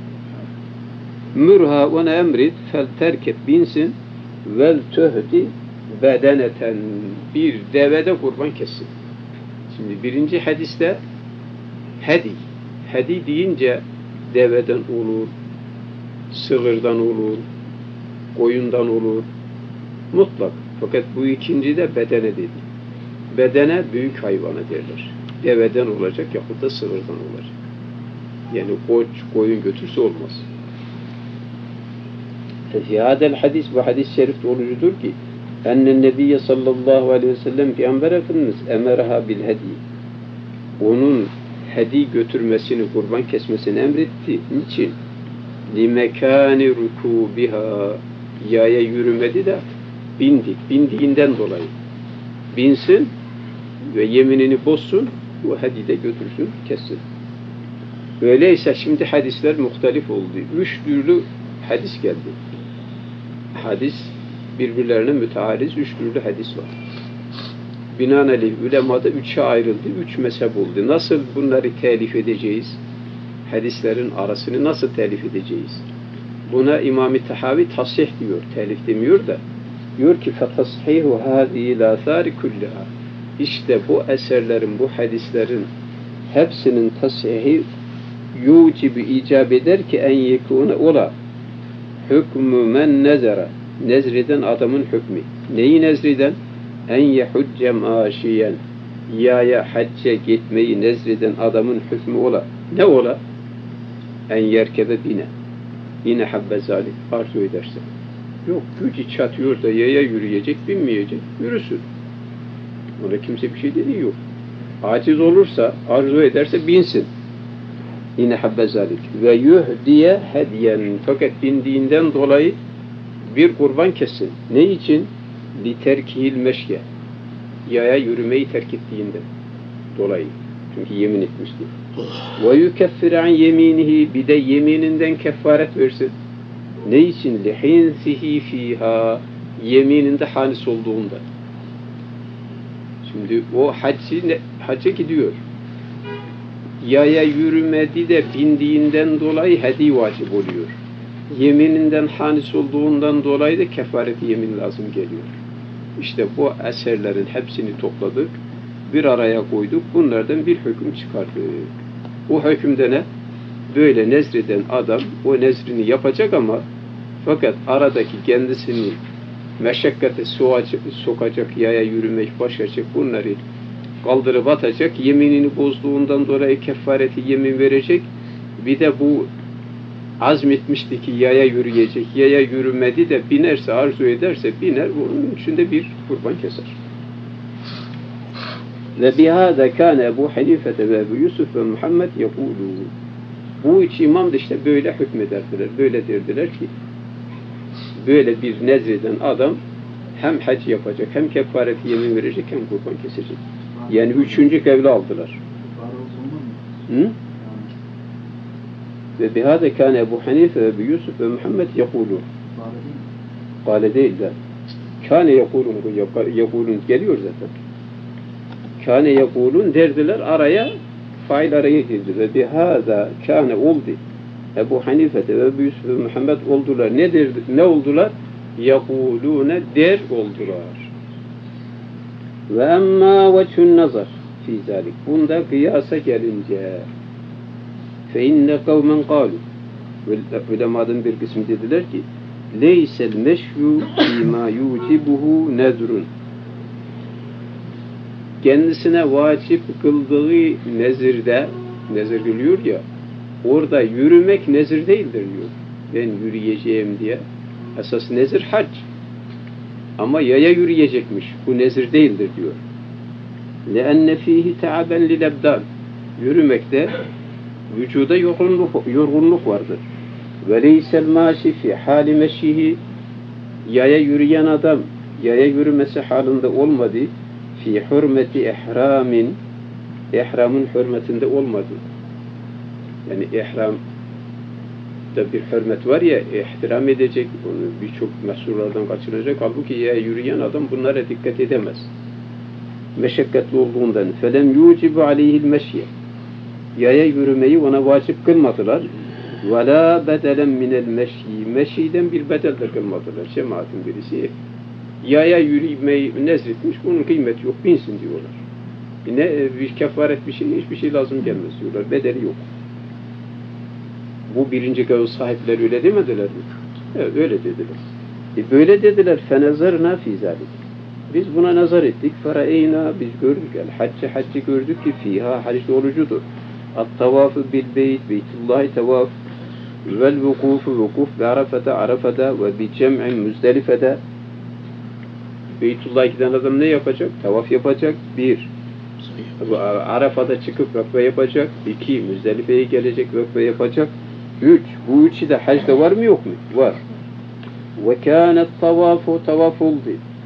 Mürha ona emrit fel terket binsin vel töhdi bedeneten bir devede kurban kessin. Şimdi birinci hadiste hedi. Hedi deyince deveden olur, sığırdan olur, koyundan olur. Mutlak. Fakat bu ikinci de bedene dedi. Bedene büyük hayvana derler. Deveden olacak yahut da sığırdan olacak. Yani koç, koyun götürse olmaz. Fihadel hadis, bu hadis-i şerif olucudur ki ennen nebiyye sallallahu aleyhi ve sellem Peygamber Efendimiz emeraha bil hedi. Onun hedi götürmesini, kurban kesmesini emretti. Niçin? Limekâni rukûbiha. Yaya yürümedi de bindik. Bindiğinden dolayı. Binsin ve yeminini bozsun, o hedi de götürsün, kessin. Öyleyse şimdi hadisler muhtelif oldu. 3 türlü hadis geldi. Hadis birbirlerine müteariz 3 türlü hadis var. Binaenaleyh ulemada 3'e ayrıldı, 3 mezhep oldu. Nasıl bunları telif edeceğiz? Hadislerin arasını nasıl telif edeceğiz? Buna İmam-ı Tahavi tasih diyor, telif demiyor da. Diyor ki فَتَصْحِيهُ هَذِهِ الْآثَارِ كُلِّهَا. İşte bu eserlerin, bu hadislerin hepsinin tasihi yucibu icap eder ki en yekûne ola hükmü men nezere. Nezreden adamın hükmü. Neyi nezreden? En yehucce maşiyen. Yaya hacca gitmeyi nezreden adamın hükmü ola. Ne ola? En yerkebe bine. Yine habbe zalim. Arzu ederse. Yok, gücü çatıyor da yaya yürüyecek, binmeyecek. Yürüsün. Ona kimse bir şey dediği yok. Aciz olursa, arzu ederse binsin. Yine habbe zalik. Ve yuhdiye hediyen. Fakat bindiğinden dolayı bir kurban kessin. Ne için? Literkihil meşye. Yaya yürümeyi terk ettiğinden dolayı. Çünkü yemin etmişti. Ve yukeffir an yeminihi. Bir de yemininden kefaret versin. Ne için? لِحِنْسِهِ ف۪يهَا Yemininde hanis olduğunda. Şimdi o hacca gidiyor. Yaya yürümedi de bindiğinden dolayı hedi vacip oluyor. Yemininden hanis olduğundan dolayı da kefareti yemin lazım geliyor. İşte bu eserlerin hepsini topladık, bir araya koyduk, bunlardan bir hüküm çıkardık. O hükümde ne? Böyle nezreden adam o nezrini yapacak ama fakat aradaki kendisini meşakkate sokacak, yaya yürümek, başlayacak, bunları kaldırıp atacak, yeminini bozduğundan dolayı kefareti yemin verecek, bir de bu azmetmişti ki yaya yürüyecek, yaya yürümedi de binerse, arzu ederse biner, bunun içinde bir kurban keser. Ve bihâde kâne Ebu Hanifete ve Ebu Yusuf ve Muhammed yekûlû. Bu üç imam da işte böyle hükmederdiler, böyle derdiler ki, böyle bir nezreden adam hem hac yapacak, hem kefareti yemin verecek, hem kurban kesecek. Yani üçüncü kevli aldılar. Hı? Ve bihâde kâne Ebu Hanife ve Ebu Yusuf ve Muhammed yekûlûn. Kâle değil de. Kâne yekûlûn geliyor zaten. Kâne yekûlûn derdiler, araya fail araya girdi. Ve bihâda kâne oldu. Ebu Hanife ve Ebu Yusuf ve Muhammed oldular. Ne oldular? Yekûlûne der oldular. Ve emmâ veçhün nazar fî zâlik. Bunda kıyasa gelince fe inne kavmen kâlu. Ulemadan bir kısım dediler ki leysel meşyu fîmâ yucibuhu nezrun. Kendisine vacip kıldığı nezirde, nezir geliyor ya, orada yürümek nezir değildir diyor. Ben yürüyeceğim diye. Esas nezir hac. Ama yaya yürüyecekmiş. Bu nezir değildir diyor. لَاَنَّ ف۪يهِ تَعَبًا لِلَبْدَانِ Yürümekte vücuda yorgunluk vardır. وَلَيْسَ الْمَاشِ فِي حَالِ مَشِيهِ Yaya yürüyen adam, yaya yürümesi halinde olmadı. فِي حُرْمَةِ اِحْرَامٍ İhramın hürmetinde olmadı. Yani ihramda bir hürmet var ya, ihtiram edecek, onu birçok mesullardan kaçıracak. Halbuki yaya yürüyen adam bunlara dikkat edemez. Meşakkatli olduğundan فَلَمْ يُوْجِبُ عَلَيْهِ الْمَشْيَ Yaya yürümeyi ona vacip kılmadılar. وَلَا بَدَلًا مِنَ الْمَشْيِ Meşiden bir bedeldir kılmadılar. Cemaatin birisi yaya yürümeyi nezretmiş, bunun kıymeti yok, binsin diyorlar. Bir kefaret bir şey, hiçbir şey lazım gelmez diyorlar. Bedeli yok. Bu birinci kavul sahipleri öyle demediler mi? Evet, öyle dediler. Böyle dediler. فَنَزَرْنَا فِي ذَلِكَ Biz buna nazar ettik. فَرَأَيْنَا Biz gördük. Haccı gördük ki fiha hac olucudur. At-tavafı bil beyt, beytullahi tavaf vel vukuf bi Arafa'da ve bi cem'in Müzdelife'de. Beytullah'a giden adam ne yapacak? Tavaf yapacak. 1. Arafa'da çıkıp vakfe yapacak. 2. Müzdelife'ye gelecek, vakfe yapacak. 3. Bu üçü de hacda var mı yok mu? Var. Ve kânet tavaf oldu.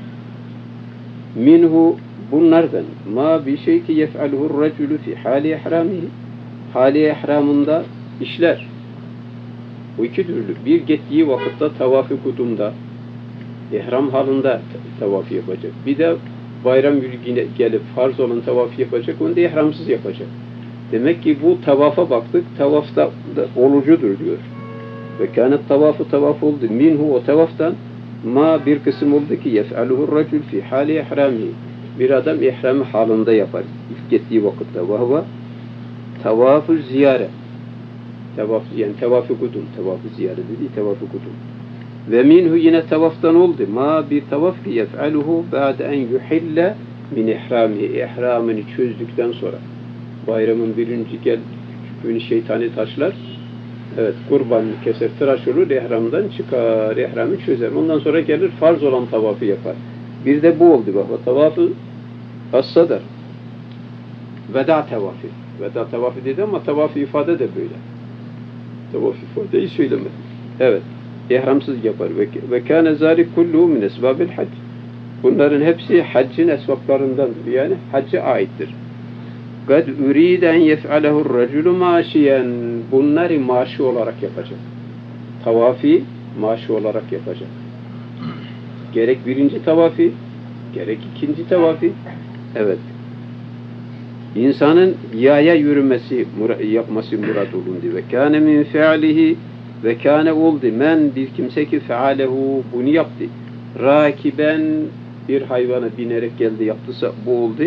Minhu bunlardan ma bir şey ki yef'aluhur recülü fi hali ihramihi hali ihramında işler. Bu iki türlü. Bir gittiği vakitte tavaf-ı kudumda ihram halinde tavaf yapacak. Bir de bayram günü gelip farz olan tavaf yapacak. Onu da ihramsız yapacak. Demek ki bu tavafa baktık. Tavafta olucudur diyor. Ve kânet tavaf oldu. Minhu o tavaftan ma bir kısım oldu ki yef'aluhur recül fi hali ihramihi bir adam ihram halinde yapar. İlk gittiği vakitte. Ve huve tavaf-ı ziyare. Yani tavaf-ı kudum. Tavaf-ı ziyare dediği tavaf-ı kudum. Ve minhu yine tavaftan oldu. Ma bir tavaf ki yef'aluhu ba'de en yuhille min ihramihi. İhramını çözdükten sonra. Bayramın birinci günü şeytani taşlar. Evet, kurbanını keser, tıraş olur, ihramdan çıkar, ihramı çözer. Ondan sonra gelir, farz olan tavafı yapar. Bir de bu oldu bak, o tavafı hassadır. Veda tavafı. Veda tavafı dedi ama tavafı ifade de böyle. Tavafı ifadeyi söylemedi. Evet, ihramsız yapar. Ve kâne zâlik kulluhu min esbâbil hac. Bunların hepsi haccın esbaplarındandır. Yani hacca aittir. قَدْ اُرِيدَ اَنْ يَفْعَلَهُ الرَّجُلُ مَاشِيًا Bunları maaşı olarak yapacak. Tavafi maaşı olarak yapacak. Gerek birinci tavafi, gerek ikinci tavafi. Evet. İnsanın yaya yürümesi, yapması murad olundu. Ve kâne min fe'alihi ve kâne oldu. Men bir kimse ki fealehu bunu yaptı. Rakiben bir hayvana binerek geldi yaptıysa bu oldu.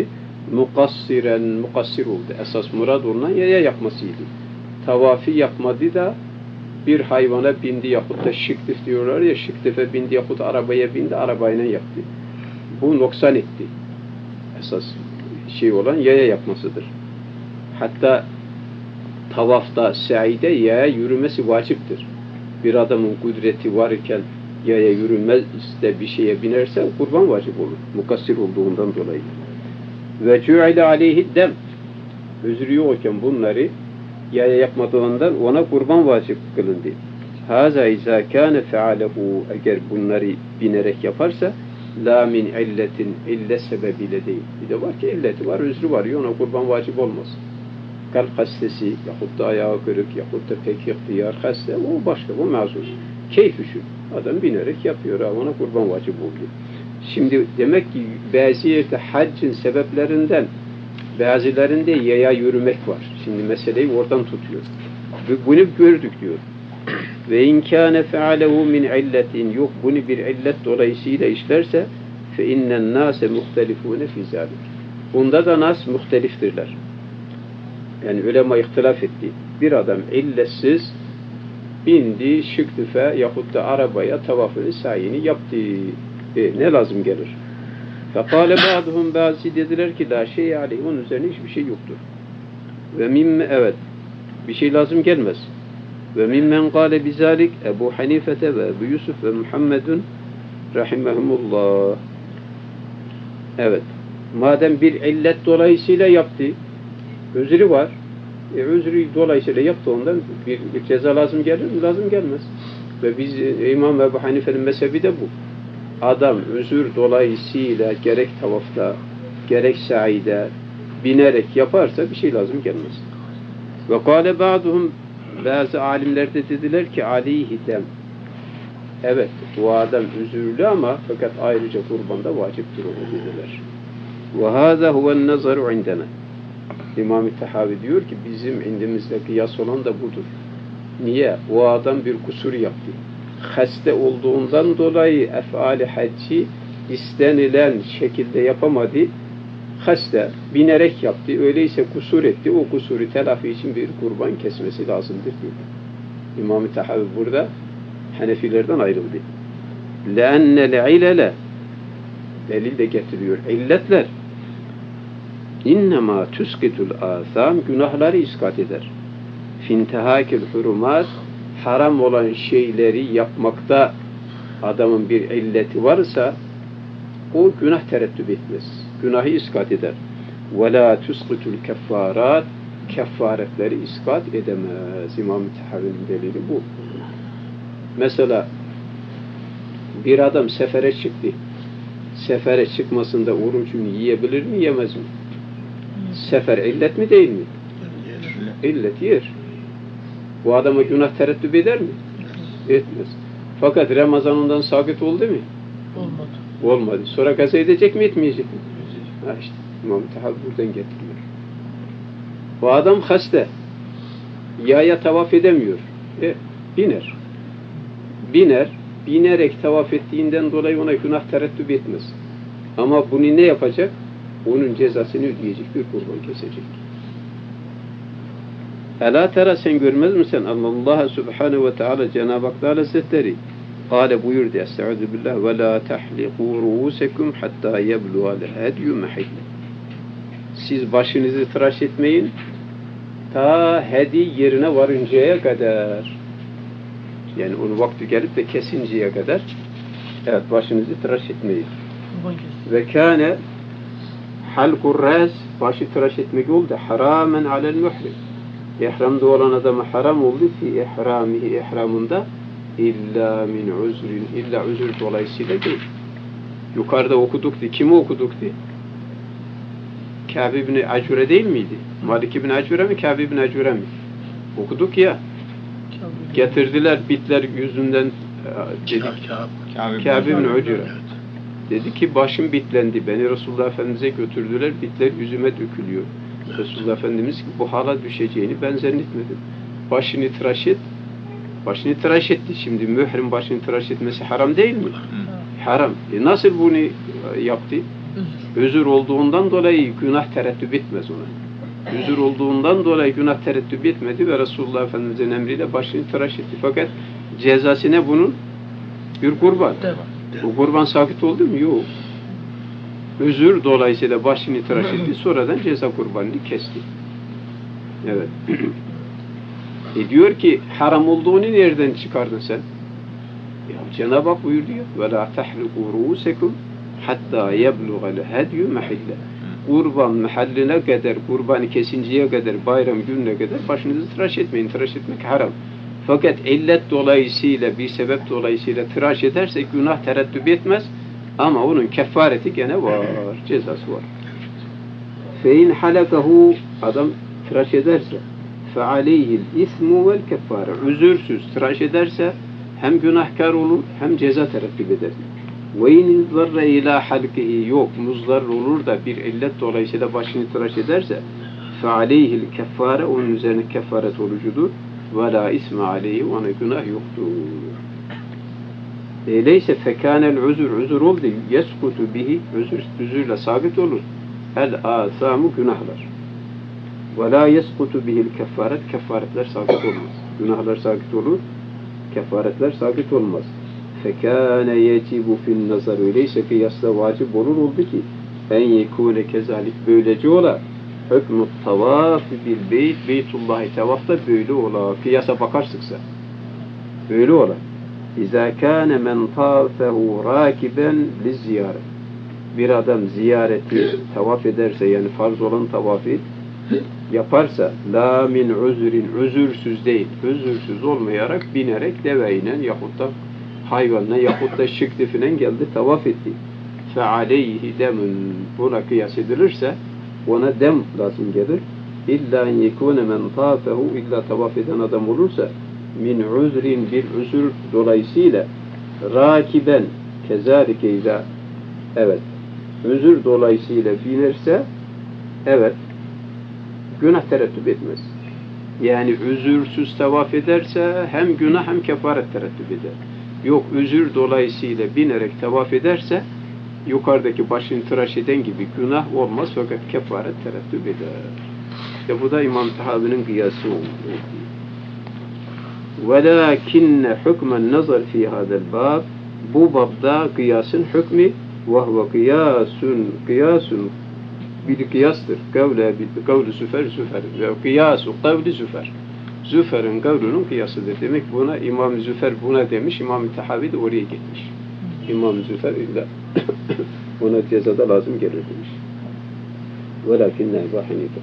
Mukassir oldu. Esas murad olunan yaya yapmasıydı. Tavafi yapmadı da bir hayvana bindi yahut da şıktif diyorlar ya, şıktife bindi yahut arabaya bindi, arabayla yaptı. Bu noksan etti. Esas şey olan yaya yapmasıdır. Hatta tavafta, saide yaya yürümesi vaciptir. Bir adamın kudreti varken yaya yürümez de bir şeye binerse kurban vacip olur. Mukassir olduğundan dolayı. Ve cu'ile aleyhi dem. Özrü yokken bunları yaya yapmadığından ona kurban vacip kılındı. Haza izâ kâne fealehu, eğer bunları binerek yaparsa la min illetin, illet sebebiyle değil. Bir de var ki illeti var, özrü var. Ona kurban vacip olmaz. Kalp hastası, yahut da ayağı kırık, yahut da pek ihtiyar hasta, o başka, o mazur. Keyif için. Adam binerek yapıyor, ona kurban vacip oldu. Şimdi demek ki bazı yerde haccın sebeplerinden bazılarında yaya yürümek var. Şimdi meseleyi oradan tutuyor. Bunu gördük diyor. Ve inkâne fealehu min illetin, yok bunu bir illet dolayısıyla işlerse fe innen nâse muhtelifûne fî zâlik. Bunda da nas muhteliftirler. Yani ulema ihtilaf etti. Bir adam illetsiz bindi şıktıfe yahut da arabaya tavafını sayini yaptı. Ne lazım gelir? Fekâle ba'duhum, bazı dediler ki la şey aleyhi, onun üzerine hiçbir şey yoktur. Ve mimme, evet, bir şey lazım gelmez. Ve mimmen kâle bizalik Ebu Hanifete ve Ebu Yusuf ve Muhammedun rahimehumullah. Evet. Madem bir illet dolayısıyla yaptı, özrü var. Özrü dolayısıyla yaptı, ondan bir ceza lazım gelir mi? Lazım gelmez. Ve biz İmam Ebu Hanife'nin mezhebi de bu. Adam özür dolayısıyla gerek tavafta, gerek saide binerek yaparsa bir şey lazım gelmez. Ve kâle ba'duhum, bazı alimler de dediler ki aleyhi dem. Evet, bu adam özürlü ama fakat ayrıca kurbanda vaciptir onu dediler. Ve hâzâ huven nazaru indena. İmam-ı Tahavi diyor ki bizim indimizde kıyas olan da budur. Niye? O adam bir kusur yaptı. Hasta olduğundan dolayı ef'ali haccı istenilen şekilde yapamadı. Hasta binerek yaptı. Öyleyse kusur etti. O kusuru telafi için bir kurban kesmesi lazımdır diyor. İmam-ı Tahavi burada Hanefilerden ayrıldı. لَاَنَّ الْعِلَلَ, delil de getiriyor. İlletler اِنَّمَا تُسْقِتُ الْآثَامِ, günahları iskat eder. فِنْتَهَاكِ الْحُرُمَاتِ, haram olan şeyleri yapmakta adamın bir illeti varsa o günah tereddüt etmez. Günahı iskat eder. وَلَا تُسْقِتُ الْكَفَّارَاتِ, kefaretleri iskat edemez. İmam-ı Tahavi'nin delili bu. Mesela bir adam sefere çıktı. Sefere çıkmasında orucunu yiyebilir mi, yemez mi? Sefer illet mi değil mi? İllet yer. Bu adama günah tereddüt eder mi? Etmez. Fakat Ramazan'ından sakit oldu mu? Olmadı. Olmadı. Sonra gaza edecek mi, etmeyecek mi? Ha işte İmam-ı Tahavi buradan getiriyor. Bu adam hasta. Yaya tavaf edemiyor. Biner. Binerek tavaf ettiğinden dolayı ona günah tereddüt etmez. Ama bunu ne yapacak? Onun cezasını ödeyecek, bir kurban kesecek. Ela tera, sen görmez misin? Allah Subhanahu ve Teala, Cenab-ı Hak Hazretleri kâle buyurdu, estaizu billah, ve la tahliqû ruûsekum hattâ yebluğal hedyu mehille. Siz başınızı tıraş etmeyin ta hedi yerine varıncaya kadar. Yani onun vakti gelip de kesinceye kadar, evet, başınızı tıraş etmeyin. Ve kâne halkur ras, başı tıraş etmek oldu haramen alel muhrim. İhramda olan adama haram oldu fi ihramihi, ihramında illa min uzrin, illa uzur dolayısıyla değil. Yukarıda okuduk di. Kimi okuduk di? Kâb ibn Acure değil miydi? Malik ibn Acure mi? Kâb ibn Acure mi? Okuduk ya. Getirdiler bitler yüzünden dedi, Kâb ibn Ucra dedi ki başım bitlendi. Beni Resulullah Efendimiz'e götürdüler. Bitler yüzüme dökülüyor. Resulullah Efendimiz bu hala düşeceğini ben zannetmedim. Başını tıraş et. Başını tıraş etti. Şimdi mührim başını tıraş etmesi haram değil mi? Haram. Nasıl bunu yaptı? Özür olduğundan dolayı günah tereddüt etmez ona. Özür olduğundan dolayı günah tereddüt etmedi ve Resulullah Efendimiz'in emriyle başını tıraş etti. Fakat cezası ne bunun? Bir kurban. Bu kurban sakit oldu mu? Yok. Özür dolayısıyla başını tıraş etti. Sonradan ceza kurbanını kesti. Evet. Diyor ki haram olduğunu nereden çıkardın sen? Ya Cenab-ı Hak buyurdu ya وَلَا تَحْلِقُوا رُؤُسَكُمْ حَتَّى يَبْلُغَ الْهَدْيُ مَحِلَّ Kurban mahalline kadar, kurbanı kesinceye kadar, bayram gününe kadar başınızı tıraş etmeyin. Tıraş etmek haram. Fakat illet dolayısıyla, bir sebep dolayısıyla tıraş ederse günah tereddüt etmez. Ama onun kefareti gene var. Cezası var. فَاِنْ حَلَكَهُ Adam tıraş ederse فَعَلَيْهِ الْاِثْمُ وَالْكَفَّارَ Üzürsüz tıraş ederse hem günahkar olur hem ceza tereddüt eder. وَاِنْ اِذْلَرَّ اِلٰى حَلْقِهِ Yok, muzlar olur da bir illet dolayısıyla başını tıraş ederse فَعَلَيْهِ الْكَفَّارَ Onun üzerine kefaret olucudur. وَلَا اِسْمَ عَلَيْهِ Ona günah yoktur. Öyleyse فَكَانَ الْعُزُرْ Üzür oldu. يَسْقُتُ bihi Üzürle sabit olur. El-âsâmu Günahlar. وَلَا يَسْقُتُ بِهِ الْكَفَّارَةِ Kefaretler sabit olmaz. Günahlar sabit olur. Kefaretler sabit olmaz. فَكَانَ يَجِبُ فِي النَّظَرِ Öyleyse kıyasla vacip olur oldu ki en yekûne kezalik böylece ola hükmü tavâfi bil beyt Beytullah'ı tavafta böyle ola. Kıyasa bakarsıksa böyle ola. İzâ kâne men tâfehu râkiben lizziyâret Bir adam ziyareti tavaf ederse yani farz olan tavafı yaparsa la min üzrin özürsüz değil. Özürsüz olmayarak binerek deveyle yahut da hayvanla yahut da şıktifinen geldi tavaf etti. Fe aleyhi demun buna kıyas edilirse ona dem lazım gelir. İlla en yekûne men tâfehu illa tavaf eden adam olursa min üzrin bir üzür dolayısıyla rakiben kezalike izâ evet özür dolayısıyla binerse evet günah tereddüt etmez. Yani özürsüz tavaf ederse hem günah hem kefaret tereddüt eder. Yok özür dolayısıyla binerek tavaf ederse yukarıdaki başını tıraş eden gibi günah olmaz fakat kefaret tereddüt eder. İşte bu da İmam Tahavi'nin kıyası oldu. وَلَاكِنَّ حُكْمَ النَّظَرْ فِي هَذَا الْبَابِ Bu babda kıyasın hükmü وَهُوَ kıyasun bir kıyastır. Kavlu Züfer ve kıyasu kavli Züfer. Züfer'in kavlunun kıyasıdır. Demek buna İmam Züfer buna demiş, İmam Tahavi de oraya gitmiş. İmam Züfer illa ona cezada lazım gelir demiş. وَلَكِنَّ اَبَا حَنِيفَ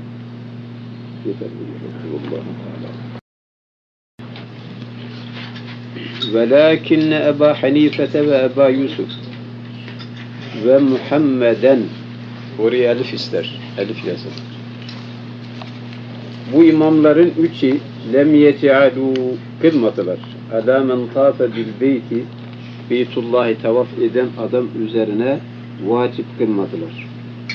وَلَكِنَّ اَبَا حَنِيفَةَ ve Eba Yusuf ve Muhammeden oraya elif ister. Elif yazın. Bu imamların üçü lem yec'alû kılmadılar. Alâ men tâfe bil beyti Beytullah'ı tavaf eden adam üzerine vacip kılmadılar.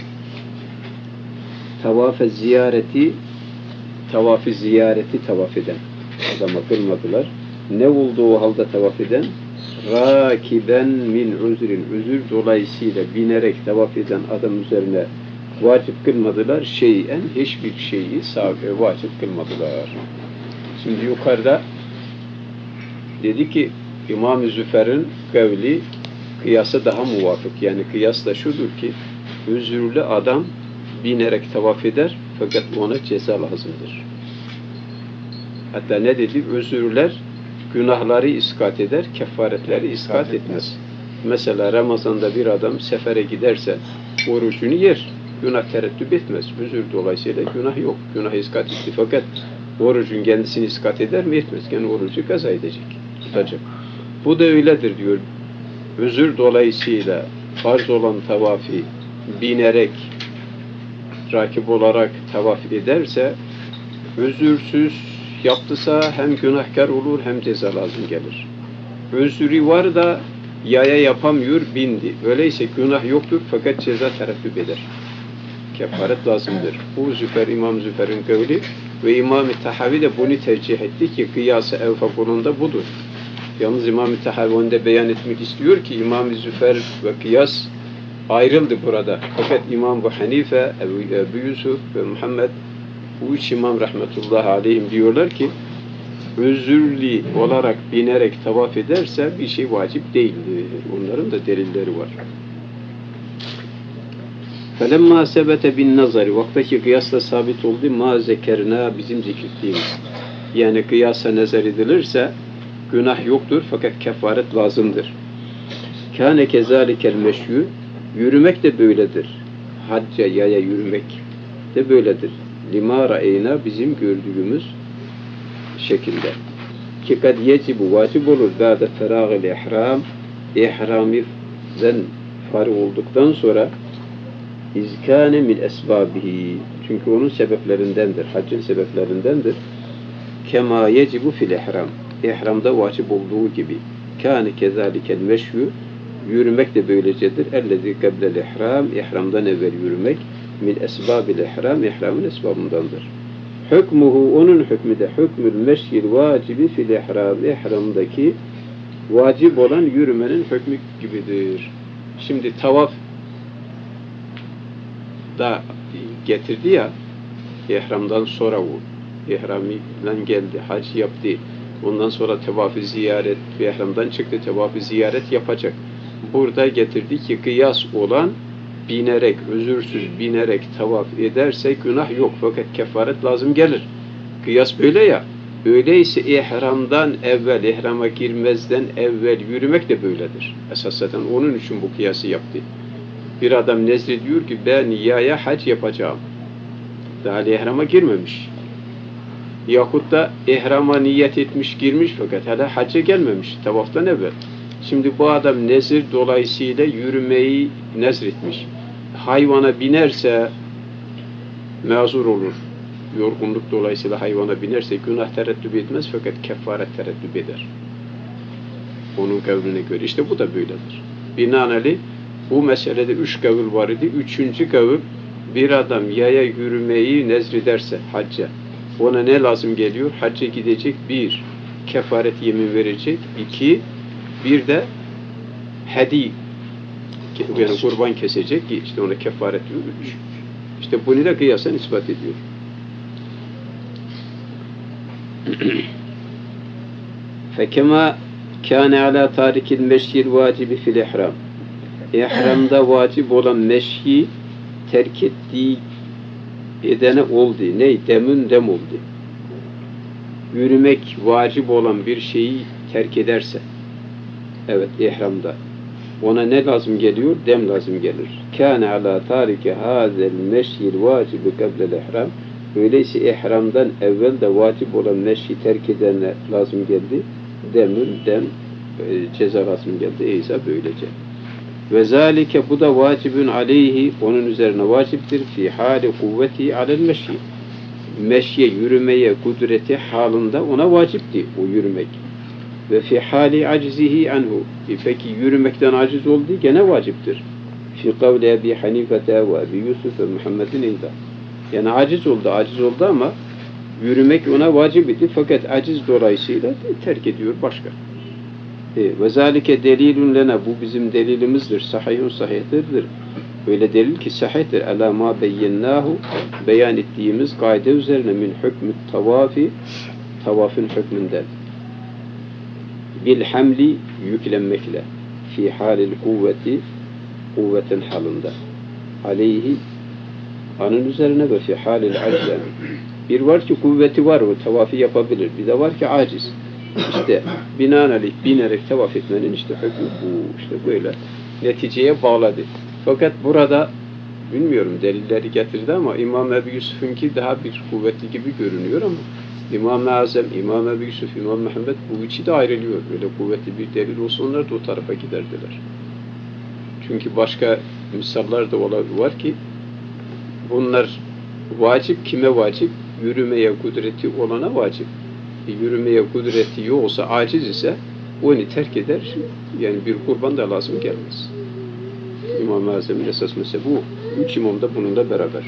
Tavaf-ı ziyareti tavaf eden adama kılmadılar. Ne olduğu halde tavaf eden? Rakiben min üzrin üzür dolayısıyla binerek tavaf eden adam üzerine vacip kılmadılar. Şeyen hiçbir şeyi vacip kılmadılar. Şimdi yukarıda dedi ki İmam-ı Züfer'in kavli kıyasa daha muvafık. Yani kıyas da şudur ki özürlü adam binerek tavaf eder fakat ona ceza lazımdır. Hatta ne dedi? Özürler günahları iskat eder, kefaretleri iskat etmez. Mesela Ramazan'da bir adam sefere giderse orucunu yer, günah tereddüt etmez. Özür dolayısıyla günah yok, günah iskat etti. Fakat orucun kendisini iskat eder mi? Etmez. Yani orucu kaza edecek, tutacak. Bu da öyledir diyor. Özür dolayısıyla farz olan tavafı binerek, rakip olarak tavaf ederse, özürsüz yaptısa hem günahkar olur hem ceza lazım gelir. özrü var da yaya yapamıyor, bindi. Öyleyse günah yoktur fakat ceza tereddüt eder. Kefaret lazımdır. Bu İmam Züfer'in kavli ve İmam-ı Tahavi de bunu tercih etti ki kıyas-ı evfakulunda budur. Yalnız İmam-ı Tahavi onu da beyan etmek istiyor ki İmam-ı Züfer ve kıyas ayrıldı burada. Fakat İmam Ebu Hanife, Ebu Yusuf ve Muhammed bu üç imam rahmetullahi aleyhim diyorlar ki özürlü olarak binerek tavaf ederse bir şey vacip değildir. Onların da delilleri var. فَلَمَّا سَبَتَ بِالنَّظَرِ Vaktaki kıyasla sabit oldu. مَا zekerna bizim zikrettiğimiz. Yani kıyasa nazar edilirse günah yoktur fakat kefaret lazımdır. كَانَ كَذَٰلِكَ الْمَشْيُ Yürümek de böyledir. Hacca, yaya yürümek de böyledir. لِمَا رَأَيْنَا bizim gördüğümüz şekilde. Ki kad yecibu vacip olur ba'de ferâgil ihram ihramiden farı olduktan sonra izkâne min esbâbihi çünkü onun sebeplerindendir. Haccın sebeplerindendir. Kema yecibu fil ihram ihramda vacip olduğu gibi. Kâne kezâlikel meşyu yürümek de böylecedir. Ellezî kablel ihram ihramdan evvel yürümek min esbâbil ihram ihramın esbabındandır. Hükmuhu onun hükmü de hükmül meşyil vacibi fil ihram ihramdaki vacip olan yürümenin hükmü gibidir. Şimdi tavaf da getirdi ya ihramdan sonra o ihramdan geldi, hac yaptı. Ondan sonra tevaf-ı ziyaret ihramdan çıktı, tevaf-ı ziyaret yapacak. Burada getirdi ki kıyas olan binerek, özürsüz binerek tavaf ederse günah yok. Fakat kefaret lazım gelir. Kıyas böyle ya. Öyleyse ihramdan evvel, ihrama girmezden evvel yürümek de böyledir. Esasen onun için bu kıyası yaptı. Bir adam nezrediyor ki ben yaya hac yapacağım. Daha ihrama girmemiş. Yahut da ihrama niyet etmiş, girmiş fakat hala hacca gelmemiş. Tavaftan evvel. Şimdi bu adam nezir dolayısıyla yürümeyi nezretmiş. Hayvana binerse mazur olur. Yorgunluk dolayısıyla hayvana binerse günah tereddüt etmez fakat kefaret tereddüt eder. Onun kavline göre. İşte bu da böyledir. Binaenaleyh bu meselede 3 kavil var idi. 3. kavil bir adam yaya yürümeyi nezrederse hacca. Ona ne lazım geliyor? Hacca gidecek 1. Kefaret yemin verecek 2. Bir de hedi yani kurban kesecek ki işte ona kefaret diyor 3. İşte bunu da kıyasen ispat ediyor. Fekema kâne alâ tarikil meşyil vacibi fil ihram. İhramda vacip olan meşyi terk ettiği edene oldu. Ne? Demun dem oldu. Yürümek vacip olan bir şeyi terk ederse evet ihramda. Ona ne lazım geliyor? Dem lazım gelir. Kâne alâ tariki hâzel meşyil vacibi kablel ihram. Öyleyse ihramdan evvel de vacip olan meşyi terk edene lazım geldi. Dem ceza lazım geldi. İsa böylece. Ve zâlike bu da vacibün aleyhi onun üzerine vaciptir. Fi hâli kuvveti alel meşyi. Meşye yürümeye kudreti halinde ona vacipti o yürümek. Ve fi hali acizihi anhu. Peki yürümekten aciz olduğu gene vaciptir. Fi kavli Ebi Hanifete ve Ebi Yusuf ve Muhammed'in inda. Yani aciz oldu ama yürümek ona vacip idi. Fakat aciz dolayısıyla terk ediyor başka. Ve zalike delilun lena bu bizim delilimizdir. Sahihun sahihtir. Öyle delil ki sahihtir. Ala ma beyyennâhu beyan ettiğimiz kaide üzerine min hükmü tavafi tavafın hükmünden. Bil hamli yüklenmekle fi halil kuvveti kuvvetin halında aleyhi anın üzerine ve fi halil aczen bir var ki kuvveti var o tavafi yapabilir bir de var ki aciz işte binaenaleyh binerek tavaf etmenin işte hükmü bu işte böyle neticeye bağladı fakat burada bilmiyorum delilleri getirdi ama İmam Ebu Yusuf'unki daha bir kuvvetli gibi görünüyor ama İmam-ı Azam, İmam Ebu Yusuf, İmam Muhammed bu üçü de ayrılıyor. Böyle kuvvetli bir delil olsa onlar da o tarafa giderdiler. Çünkü başka misaller de var ki bunlar vacip kime vacip? Yürümeye kudreti olana vacip. Yürümeye kudreti yoksa aciz ise onu terk eder. Yani bir kurban da lazım gelmez. İmam-ı Azam'ın esas mesela bu. 3 imam da bununla beraber.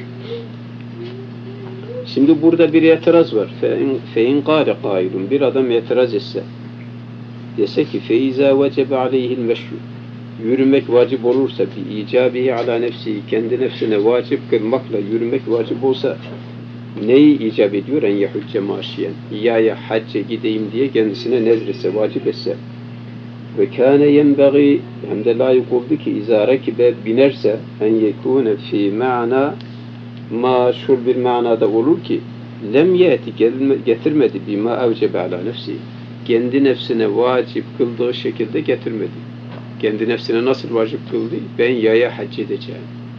Şimdi burada bir itiraz var. فَاِنْ قَالَ قَائِلٌ Bir adam itiraz etse, dese ki فَاِذَا وَجَبَ عَلَيْهِ الْمَشْيُ Yürümek vacip olursa, bir icabihi ala nefsi, kendi nefsine vacip kılmakla yürümek vacip olsa, neyi icap ediyor? En yahücce maşiyen. Ya hacca gideyim diye kendisine nezrese, vacip etse. Ve kâne yenbeği, hem de layık oldu ki, izâ rekibe binerse, en yekûne fî ma'na, maşhur bir manada olur ki, lem yeti getirmedi bima evcebe ala nefsi. Kendi nefsine vacip kıldığı şekilde getirmedi. Kendi nefsine nasıl vacip kıldı? Ben yaya hac edeceğim.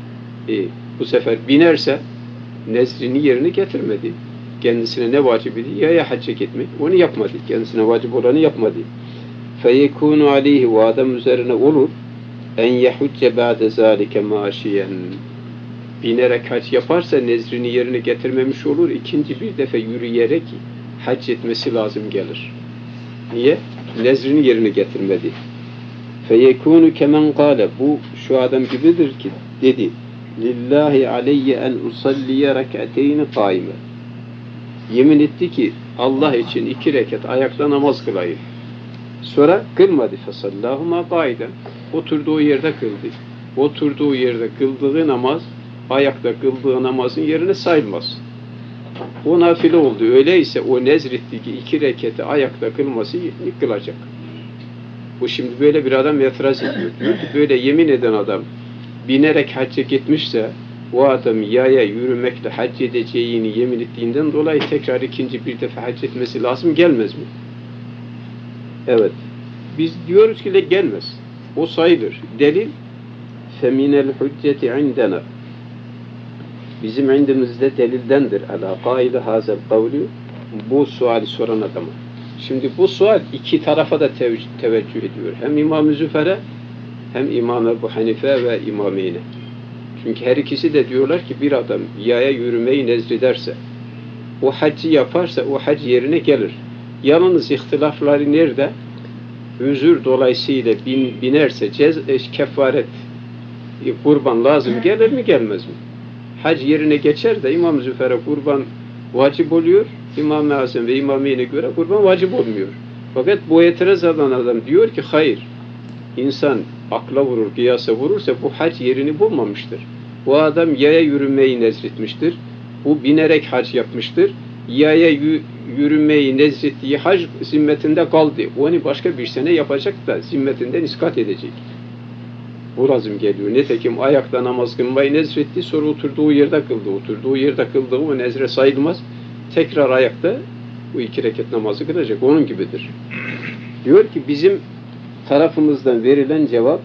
Bu sefer binerse nezrini yerine getirmedi. Kendisine ne vacip idi? Yaya hacca gitmek. Onu yapmadı. Kendisine vacip olanı yapmadı. فَيَكُونُ عَلَيْهِ O adam üzerine olur. اَنْ يَحُجَّ بَعْدَ ذَٰلِكَ مَاشِيًا Binerek hac yaparsa nezrini yerine getirmemiş olur. İkinci bir defa yürüyerek hac etmesi lazım gelir. Niye? Nezrini yerine getirmedi. فَيَكُونُ كَمَنْ قَالَ Bu şu adam gibidir ki dedi. Lillahi aleyye en usalliye rek'ateyni kaime. Yemin etti ki Allah için 2 rekat ayakta namaz kılayım. Sonra kılmadı. Fesallahuma kaiden. Oturduğu yerde kıldı. Oturduğu yerde kıldığı namaz ayakta kıldığı namazın yerine sayılmaz. O nafile oldu. Öyleyse o nezrettiği 2 rekatı ayakta kılması kılacak. Bu şimdi böyle bir adam itiraz ediyor. Diyor ki böyle yemin eden adam binerek hacca gitmişse o adam yaya yürümekle hac edeceğini yemin ettiğinden dolayı tekrar ikinci bir defa hac etmesi lazım gelmez mi? Evet. Biz diyoruz ki gelmez. O sayılır. Delil فَمِنَ الْحُجَّةِ عِنْدَنَا Bizim indimizde delildendir. Ala qaile hazel kavli Bu suali soran adama. Şimdi bu sual 2 tarafa da teveccüh ediyor. Hem İmam-ı Züfer'e hem İmam Ebu Hanife ve İmameyne. Çünkü her ikisi de diyorlar ki bir adam yaya yürümeyi nezrederse, o haccı yaparsa o hac yerine gelir. Yalnız ihtilafları nerede? Üzür dolayısıyla binerse kefaret kurban lazım gelir mi gelmez mi? Hac yerine geçer de İmam Züfer'e kurban vacip oluyor. İmam-ı Azam ve İmameyne göre kurban vacip olmuyor. Fakat bu itiraz eden adam diyor ki hayır. İnsan akla vurur, kıyasa vurursa bu hac yerini bulmamıştır. Bu adam yaya yürümeyi nezretmiştir. Bu binerek hac yapmıştır. Yaya yürümeyi nezrettiği hac zimmetinde kaldı. Onu başka bir sene yapacak da zimmetinden iskat edecek. Bu lazım geliyor. Nitekim ayakta namaz kılmayı nezretti, sonra oturduğu yerde kıldı. Oturduğu yerde kıldığı o nezre sayılmaz. Tekrar ayakta bu 2 rekat namazı kılacak. Onun gibidir. Diyor ki bizim tarafımızdan verilen cevap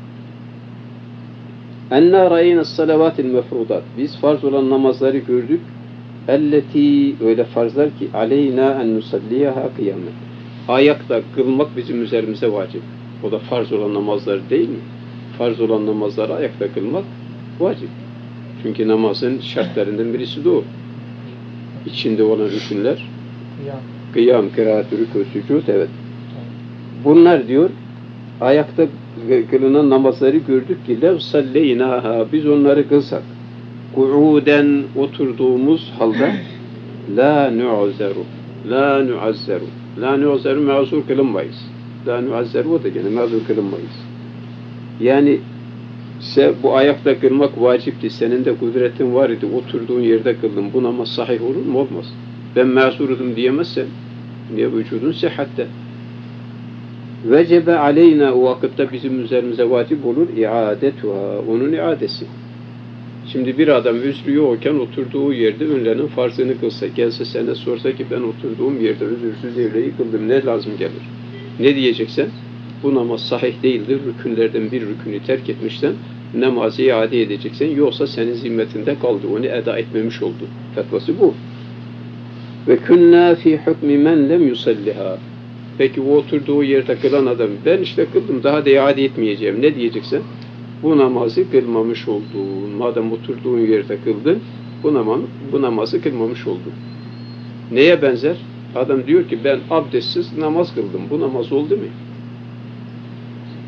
اَنَّا رَيْنَ الصَّلَوَاتِ الْمَفْرُودَاتِ Biz farz olan namazları gördük. اَلَّتِي Öyle farzlar ki عَلَيْنَا اَنْ نُسَلِّيَهَا kıyamet. Ayakta kılmak bizim üzerimize vacip. O da farz olan namazlar değil mi? Farz olan namazları ayakta kılmak vacip. Çünkü namazın şartlarından birisi de o. İçinde olan rükünler kıyam, kıraat, rükû, sücud, evet. Bunlar diyor ayakta kılınan namazları gördük ki lev salleynaha biz onları kılsak ku'uden oturduğumuz halde la nu'azzeru la nu'azzeru mazur kılınmayız. La nu'azzeru o da gene mazur kılınmayız. Yani bu ayakta kılmak vacipti. Senin de kudretin var idi. Oturduğun yerde kıldın. Bu namaz sahih olur mu? Olmaz. Ben mazurudum diyemezsen niye vücudun sıhhatte? Vecebe aleyna o vakitte bizim üzerimize vacip olur iadetuha. Onun iadesi. Şimdi bir adam üzrü yokken oturduğu yerde önlerinin farzını kılsa, gelse sana sorsa ki ben oturduğum yerde özürsüz evreyi kıldım. Ne lazım gelir? Ne diyeceksen? Bu namaz sahih değildir. Rükünlerden bir rükünü terk etmişsen namazı iade edeceksen. Yoksa senin zimmetinde kaldı. Onu eda etmemiş oldu. Fetvası bu. Ve künna fi hukmi men lem yusalliha. Peki o oturduğu yerde kılan adam ben işte kıldım daha da iade etmeyeceğim. Ne diyeceksen? Bu namazı kılmamış oldun. Madem oturduğun yerde kıldın bu namazı kılmamış oldun. Neye benzer? Adam diyor ki ben abdestsiz namaz kıldım. Bu namaz oldu mu?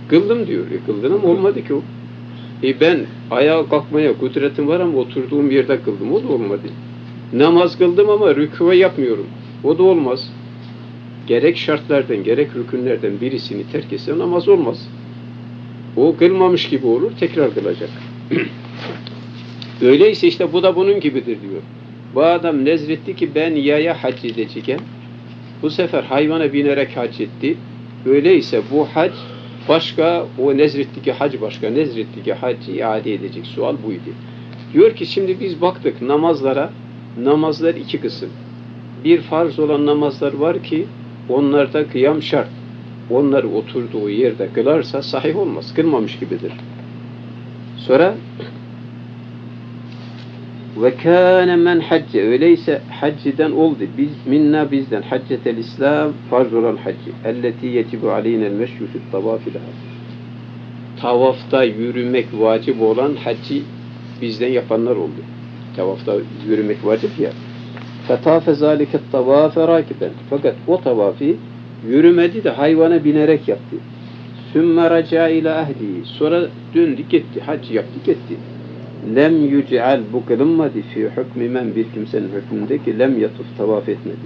Kıldım diyor. Kıldın ama olmadı ki o. Ben ayağa kalkmaya kudretim var ama oturduğum yerde kıldım. O da olmadı. Namaz kıldım ama rükû yapmıyorum. O da olmaz. Gerek şartlardan, gerek rükünlerden birisini terk etse namaz olmaz. O kılmamış gibi olur, tekrar kılacak. Öyleyse işte bu da bunun gibidir diyor. Bu adam nezretti ki ben yaya hac edeceğim. Bu sefer hayvana binerek hac etti. Öyleyse bu hac başka, o nezretteki hac başka, nezretteki hacı iade edecek. Sual buydu. Diyor ki şimdi biz baktık namazlara, namazlar iki kısım. Bir farz olan namazlar var ki onlarda kıyam şart. Onları oturduğu yerde kılarsa sahih olmaz. Kılmamış gibidir. Sonra ve kâne men hacce, öyleyse hacciden oldu. Biz minna bizden haccetel İslam farz olan haccı. Elleti yecibu aleynel meşyu fit tavâfi laha. Tavafta yürümek vacip olan haccı bizden yapanlar oldu. Tavafta yürümek vacip ya. Fetâfe zâliket tavâfe râkiben. Fakat o tavafı yürümedi de hayvana binerek yaptı. Sümme raca ile ahli. Sonra döndü gitti. Hac yaptı gitti. Lem yüceal, bu kılınmadı fi hükmü men, bir kimsenin hükmündeki lem yatuf, tavaf etmedi.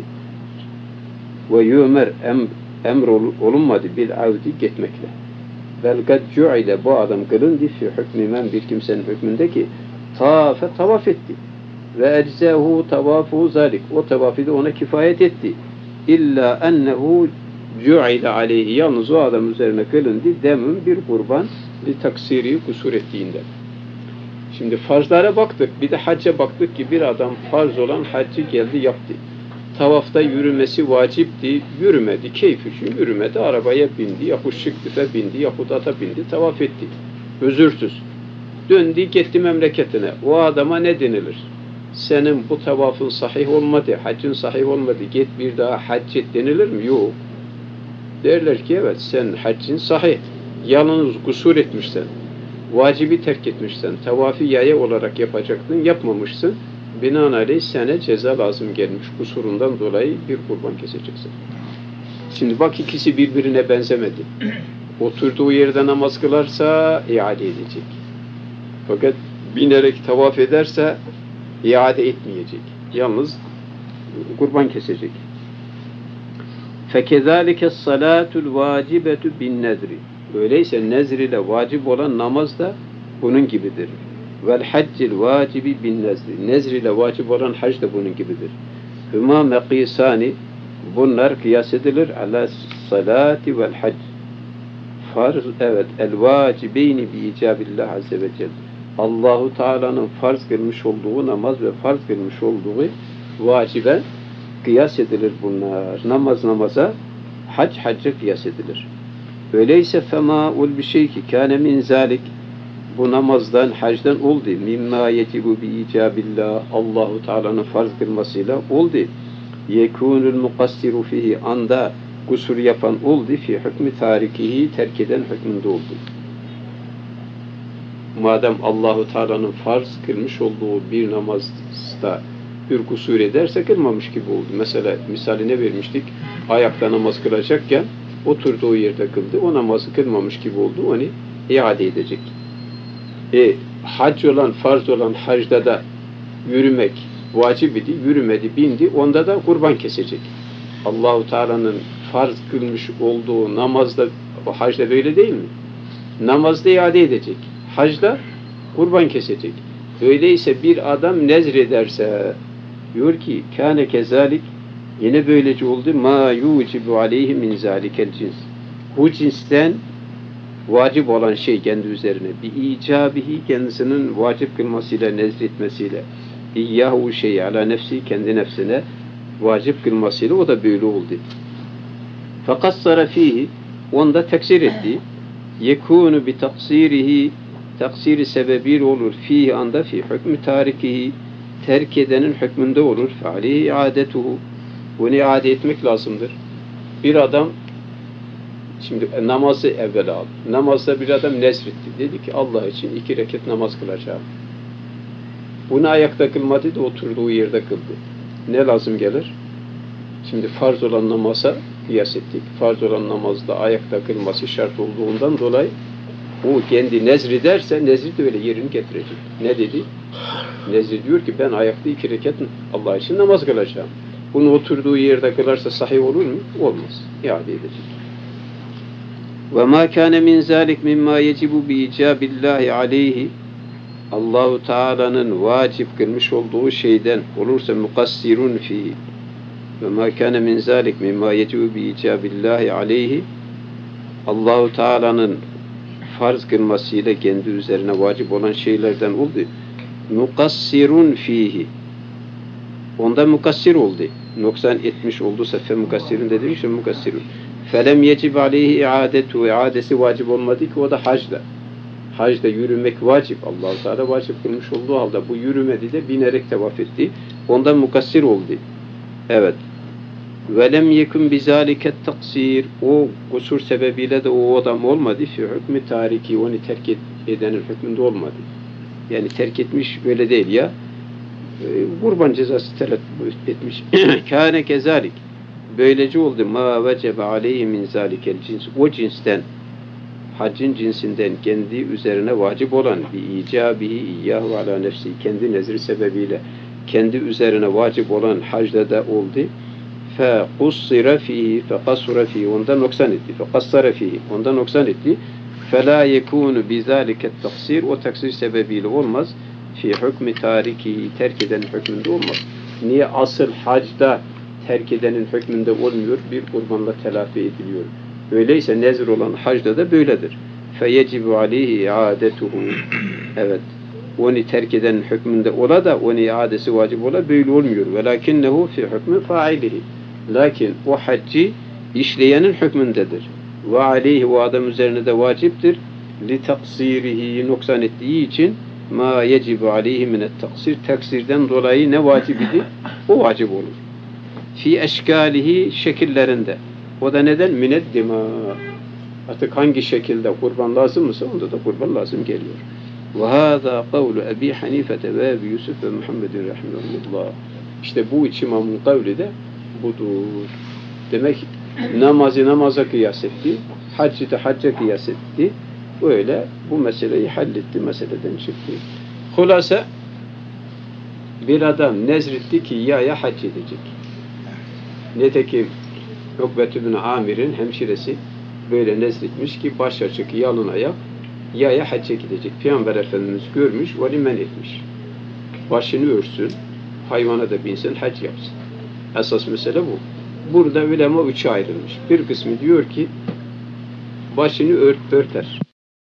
Ve yümer emr olunmadı bil avdi gitmekle. Vel kad cu'ile, bu adam kılındı fi hükmü men, bir kimsenin hükmündeki tavaf etti. Ve eczahu tavafu zalik, o tavafı da ona kifayet etti. İlla ennehu cu'ile aleyhi, yalnız o adam üzerine kılındı demin bir kurban bir taksiri kusur ettiğinden. Şimdi farzlara baktık, bir de hacca baktık ki bir adam farz olan haccı geldi yaptı. Tavafta yürümesi vacipti, yürümedi, keyif için yürümedi, arabaya bindi, yahut şıklıfe bindi, yahut ata bindi, tavaf etti. Özürsüz. Döndü, gitti memleketine. O adama ne denilir? Senin bu tavafın sahih olmadı, haccın sahih olmadı, git bir daha hac et denilir mi? Yok. Derler ki evet, sen haccın sahih, yalnız kusur etmişsen, vacibi terk etmişsen, tavafı yaya olarak yapacaktın, yapmamışsın. Binaenaleyh sana ceza lazım gelmiş. Kusurundan dolayı bir kurban keseceksin. Şimdi bak, ikisi birbirine benzemedi. Oturduğu yerde namaz kılarsa iade edecek. Fakat binerek tavaf ederse iade etmeyecek. Yalnız kurban kesecek. فَكَذَٰلِكَ الصَّلَاةُ الْوَاجِبَةُ بِالنَّذْرِ. Öyleyse nezr ile vacip olan namaz da bunun gibidir. وَالْحَجِّ الْوَاجِبِ بِالنَّذْرِ. Nezr ile vacip olan hac da bunun gibidir. هُمَا مَقِيسَانِ. Bunlar kıyas edilir. عَلَى الصَّلَاةِ وَالْحَجِّ. Farz, evet. El-vacibeyni bi-icabillah azze ve celle. Allahu Teala'nın farz kılmış olduğu namaz ve farz kılmış olduğu vacibe kıyas edilir bunlar. Namaz namaza, hac hacca kıyas edilir. Öyleyse femâ'ul bir şey ki kâne min zâlik, bu namazdan, hacdan oldu. Mimma yecibu bi icabillah, Allahu Teala'nın farz kılmasıyla oldu. Yekûnul mukassiru fihi, anda kusur yapan oldu. Fi hükmü tarikihi, terk eden hükmünde oldu. Madem Allahu Teala'nın farz kılmış olduğu bir namazda bir kusur ederse kılmamış gibi oldu. Mesela misaline vermiştik. Ayakta namaz kılacakken oturduğu yerde kıldı. O namazı kılmamış gibi oldu. Onu iade edecek. Hac olan, farz olan hacda da yürümek vacip idi. Yürümedi, bindi. Onda da kurban kesecek. Allahu Teala'nın farz kılmış olduğu namazda, hacda böyle değil mi? Namazda iade edecek. Hacda kurban kesecek. Öyleyse bir adam nezr ederse, diyor ki kâne kezalik, yine böylece oldu. Ma yucibu aleyhi min zâlikel cins. Bu cinsten vacip olan şey kendi üzerine. Bi icabihi, kendisinin vacip kılmasıyla, nezretmesiyle. İyyahu şey ala nefsi, kendi nefsine vacip kılmasıyla o da böyle oldu. Fekassara fihi, onda teksir etti. Yekûnu bi taksirihi, taksiri sebebiyle olur. Fihi, anda fi hükmü tarikihi, terk edenin hükmünde olur. Fe'aleyhi iadetuhu. Bunu iade etmek lazımdır. Bir adam, şimdi namazı evvel al. Namazda bir adam nezretti. Dedi ki Allah için 2 rekat namaz kılacağım. Bunu ayakta kılmadı da oturduğu yerde kıldı. Ne lazım gelir? Şimdi farz olan namaza kıyas ettik. Farz olan namazda ayakta kılması şart olduğundan dolayı o kendi nezri derse nezri de öyle yerini getirecek. Ne dedi? Nezri diyor ki ben ayakta 2 rekat Allah için namaz kılacağım. Bunu oturduğu yerde kılarsa sahih olur mu? Olmaz. İade edecek. وَمَا كَانَ مِنْ ذَٰلِكْ مِمَّا يَجِبُ بِإِجَابِ اللّٰهِ عَلَيْهِ Allah-u Teala'nın vacip kılmış olduğu şeyden olursa mukassirun fi ve ma kana min zalik mimma yecu bi icabillahi aleyhi Allah-u Teala'nın farz kılmasıyla kendi üzerine vacip olan şeylerden oldu. Mukassirun fihi. Onda mukassir oldu. Noksan etmiş olduysa fe mukassirun dediğim için mukassirun. Felem yecib aleyhi iadetu. İadesi vacip olmadı ki o da hacda. Hacda yürümek vacip. Allah-u Teala vacip kılmış olduğu halde bu yürümedi de binerek tevaf etti. Ondan mukassir oldu. Evet. Velem yekun bizaliket taksir. O kusur sebebiyle de o adam olmadı. Fi hükmü tariki. Onu terk edenin hükmünde olmadı. Yani terk etmiş öyle değil ya. Kurban cezası talep etmiş. Kâne kezalik. Böylece oldu. Ma vecebe aleyhi min zalikel cins. O cinsten haccın cinsinden kendi üzerine vacip olan bir icabihi iyyahu ala nefsi kendi nezri sebebiyle kendi üzerine vacip olan hacda da oldu. Fe kussira fihi fe kasura fihi ondan noksan etti. Fe kassara fihi ondan noksan etti. Fe la yekunu bizaliket taksir o taksir sebebiyle olmaz. Fi hükmü tarikihi terk edenin hükmünde olmaz. Niye asıl hacda terk edenin hükmünde olmuyor? Bir kurbanla telafi ediliyor. Öyleyse nezir olan hacda da böyledir. فَيَجِبُ عَلَيْهِ اِعَادَتُهُ Evet. Onu terk edenin hükmünde ola da onu iadesi vacip ola böyle olmuyor. وَلَكِنَّهُ فِي حُكْمِ فَاعِلِهِ Lakin o haccı işleyenin hükmündedir. وَعَلَيْهِ o adam üzerine de vaciptir. لِتَقْصِيرِهِ noksan ettiği için مَا يَجِبُ عَلَيْهِ مِنَ التَّقْصِيرِ Taksirden dolayı ne vacip idi? O vacip olur. Fi eşkalihi şekillerinde. O da neden? Mineddima. Artık hangi şekilde kurban lazımsa onda da kurban lazım geliyor. Ve hâzâ kavlu Ebi Hanifete ve Ebi Yusuf ve Muhammedin rahimahullah. İşte bu üç imamın kavli de budur. Demek namazı namaza kıyas etti. Haccı da hacca kıyas etti. Öyle bu meseleyi halletti. Meseleden çıktı. Hulasa bir adam nezretti ki ya hac edecek. Netekim Ukbet bin Amir'in hemşiresi böyle nezretmiş ki baş açık yalın ayak yaya hacca gidecek. Peygamber Efendimiz görmüş, onu men etmiş. Başını örsün, hayvana da binsin, hac yapsın. Esas mesele bu. Burada ulema üçe ayrılmış. Bir kısmı diyor ki başını örter.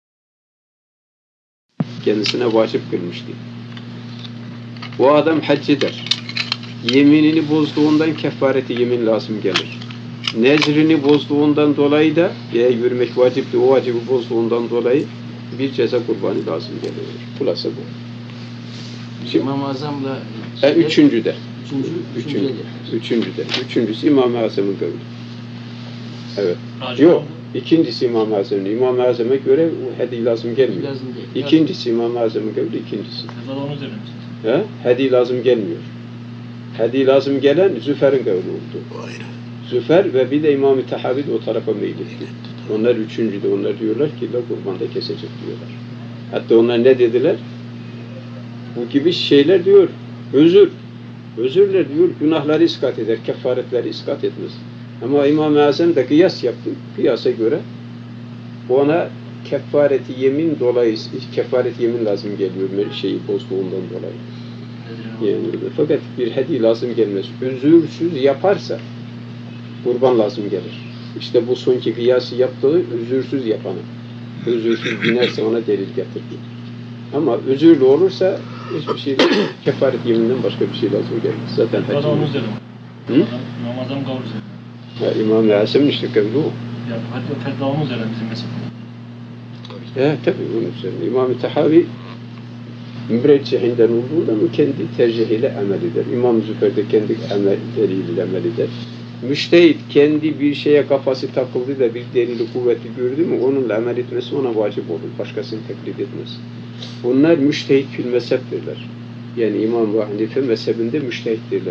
Kendisine vacip kılmıştı. O adam hac eder. Yeminini bozduğundan kefareti yemin lazım gelir. Nezrini bozduğundan dolayı da yürümek vacipti, o vacibi bozduğundan dolayı bir ceza kurbanı lazım geliyor. Kulası bu. İmam-ı Azam'la üçüncüde. Üçüncüde. Üçüncüsü İmam-ı Azam'ın kavli. Evet. Yok. İkincisi İmam-ı Azam'ın. İmam-ı Azam'a göre hediye lazım gelmiyor. İkincisi İmam-ı Azam'ın kavli, ikincisi. Hediye lazım gelmiyor. Hediye lazım gelen Züfer'in kavli oldu. Züfer ve bir de İmam-ı Tahavi o tarafa meyletti. Onlar üçüncüde. Onlar diyorlar ki kurbanda kesecek diyorlar. Hatta onlar ne dediler? Bu gibi şeyler diyor. Özürler diyor. Günahları iskat eder. Kefaretleri iskat etmez. Ama İmam-ı Azam da kıyas yaptı. Kıyasa göre ona kefareti yemin dolayı kefareti yemin lazım geliyor. Şeyi bozduğundan dolayı. Yani, fakat bir hediye lazım gelmez. Özürsüz yaparsa kurban lazım gelir. İşte bu sonki kıyası yaptığı özürsüz yapana. Özürsüz binerse ona delil getirdi. Ama özürlü olursa hiçbir şey kefaret yeminden başka bir şey lazım gelmez. Zaten hacı. Namazdan kavur üzerine. İmam-ı Azam'ın işte kavli o. Ya fetvamız üzerine bizim mesela. Tabii onun üzerine. İmam-ı Tahavi müreccihinden olduğundan o kendi tercihiyle amel eder. İmam Züfer de kendi deliliyle amel eder. Müştehit kendi bir şeye kafası takıldı da bir delili kuvveti gördü mü onunla amel etmesi ona vacip olur. Başkasını taklit etmez. Bunlar müştehit fil mezheptirler. Yani İmam Ebu Hanife mezhebinde müştehittirler.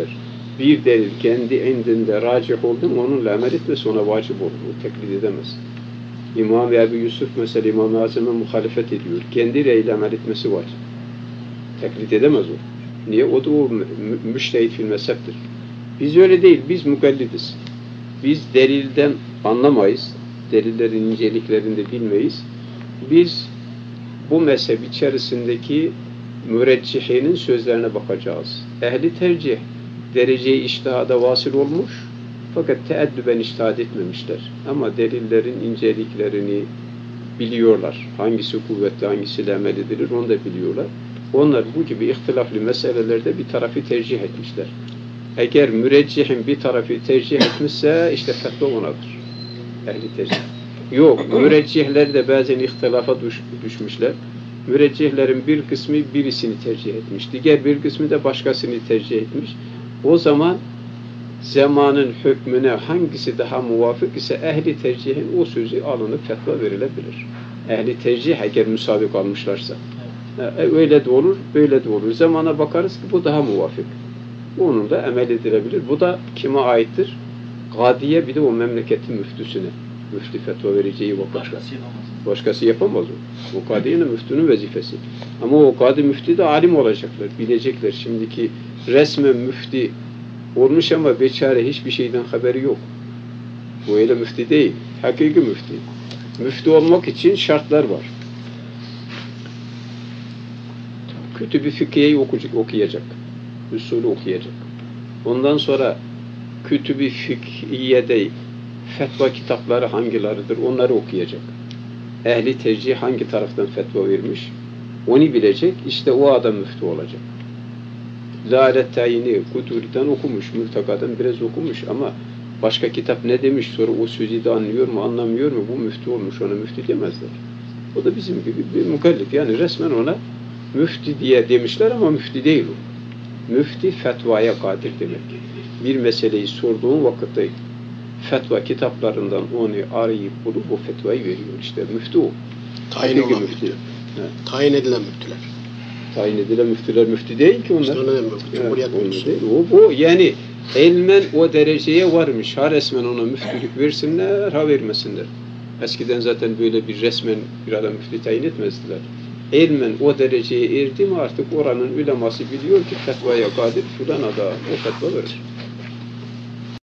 bir delil kendi indinde racih oldu mu onunla amel etmesi ona vacip olur. O teklit edemez. İmam Ebu Yusuf mesela İmam-ı Azam'a muhalefet ediyor. Kendiyle amel etmesi vacip. Teklit edemez o. Niye? O da o müştehit fil mezheptir. Biz öyle değil. Biz mukallidiz. Biz delilden anlamayız. Delillerin inceliklerini de bilmeyiz. Biz bu mezhep içerisindeki müreccihinin sözlerine bakacağız. Ehli tercih derece-i içtihada vasıl olmuş fakat teeddüben içtihad etmemişler. Ama delillerin inceliklerini biliyorlar. Hangisi kuvvetli, hangisiyle amel edilir onu da biliyorlar. Onlar bu gibi ihtilaflı meselelerde bir tarafı tercih etmişler. Eğer müreccihin bir tarafı tercih etmişse işte fetva onadır. Ehli tercih. Yok, müreccihler de bazen ihtilafa düşmüşler. Müreccihlerin bir kısmı birisini tercih etmiş. Diğer bir kısmı da başkasını tercih etmiş. O zaman zamanın hükmüne hangisi daha muvafık ise ehli tercihin o sözü alınıp fetva verilebilir. Ehli tercih eğer müsabık almışlarsa. Öyle de olur, böyle de olur. Zamana bakarız ki bu daha muvafık. Onun da amel edilebilir. Bu da kime aittir? Kadiye bir de o memleketin müftüsüne. Müftü fetva vereceği vakit. Başkası yapamaz o. O kadiyenin müftünün vazifesi. Ama o kadi müftü de alim olacaklar, bilecekler. Şimdiki resmen müftü olmuş ama beçare hiçbir şeyden haberi yok. Bu öyle müftü değil. Hakiki müftü. Müftü olmak için şartlar var. Kütüb-i fıkhiyeyi okuyacak. Usulü okuyacak. Ondan sonra Kütüb-i Fıkhiyede fetva kitapları hangileridir onları okuyacak. Ehli tercih hangi taraftan fetva vermiş onu bilecek. İşte o adam müftü olacak. Lâlet tayini Kuduri'den okumuş, Mültaka'dan biraz okumuş ama başka kitap ne demiş sonra o sözü de anlıyor mu anlamıyor mu bu müftü olmuş ona müftü demezler. O da bizim gibi bir mukallif yani resmen ona müftü diye demişler ama müftü değil o. Müftü fetvaya kadir demek. Bir meseleyi sorduğun vakitte fetva kitaplarından onu arayıp bulup o fetvayı veriyor. İşte müftü o. Tayin olan müftü. Tayin edilen müftüler. Tayin edilen müftüler müftü değil ki onlar. İşte Cumhuriyet müftüsü. Değil. Bu yani ilmen o dereceye varmış. Ha resmen ona müftülük versinler, ha vermesinler. Eskiden zaten böyle bir resmen bir adam müftü tayin etmezdiler. İlmen o dereceye erdi mi artık oranın uleması biliyor ki fetvaya kadir filan ada o fetva verir.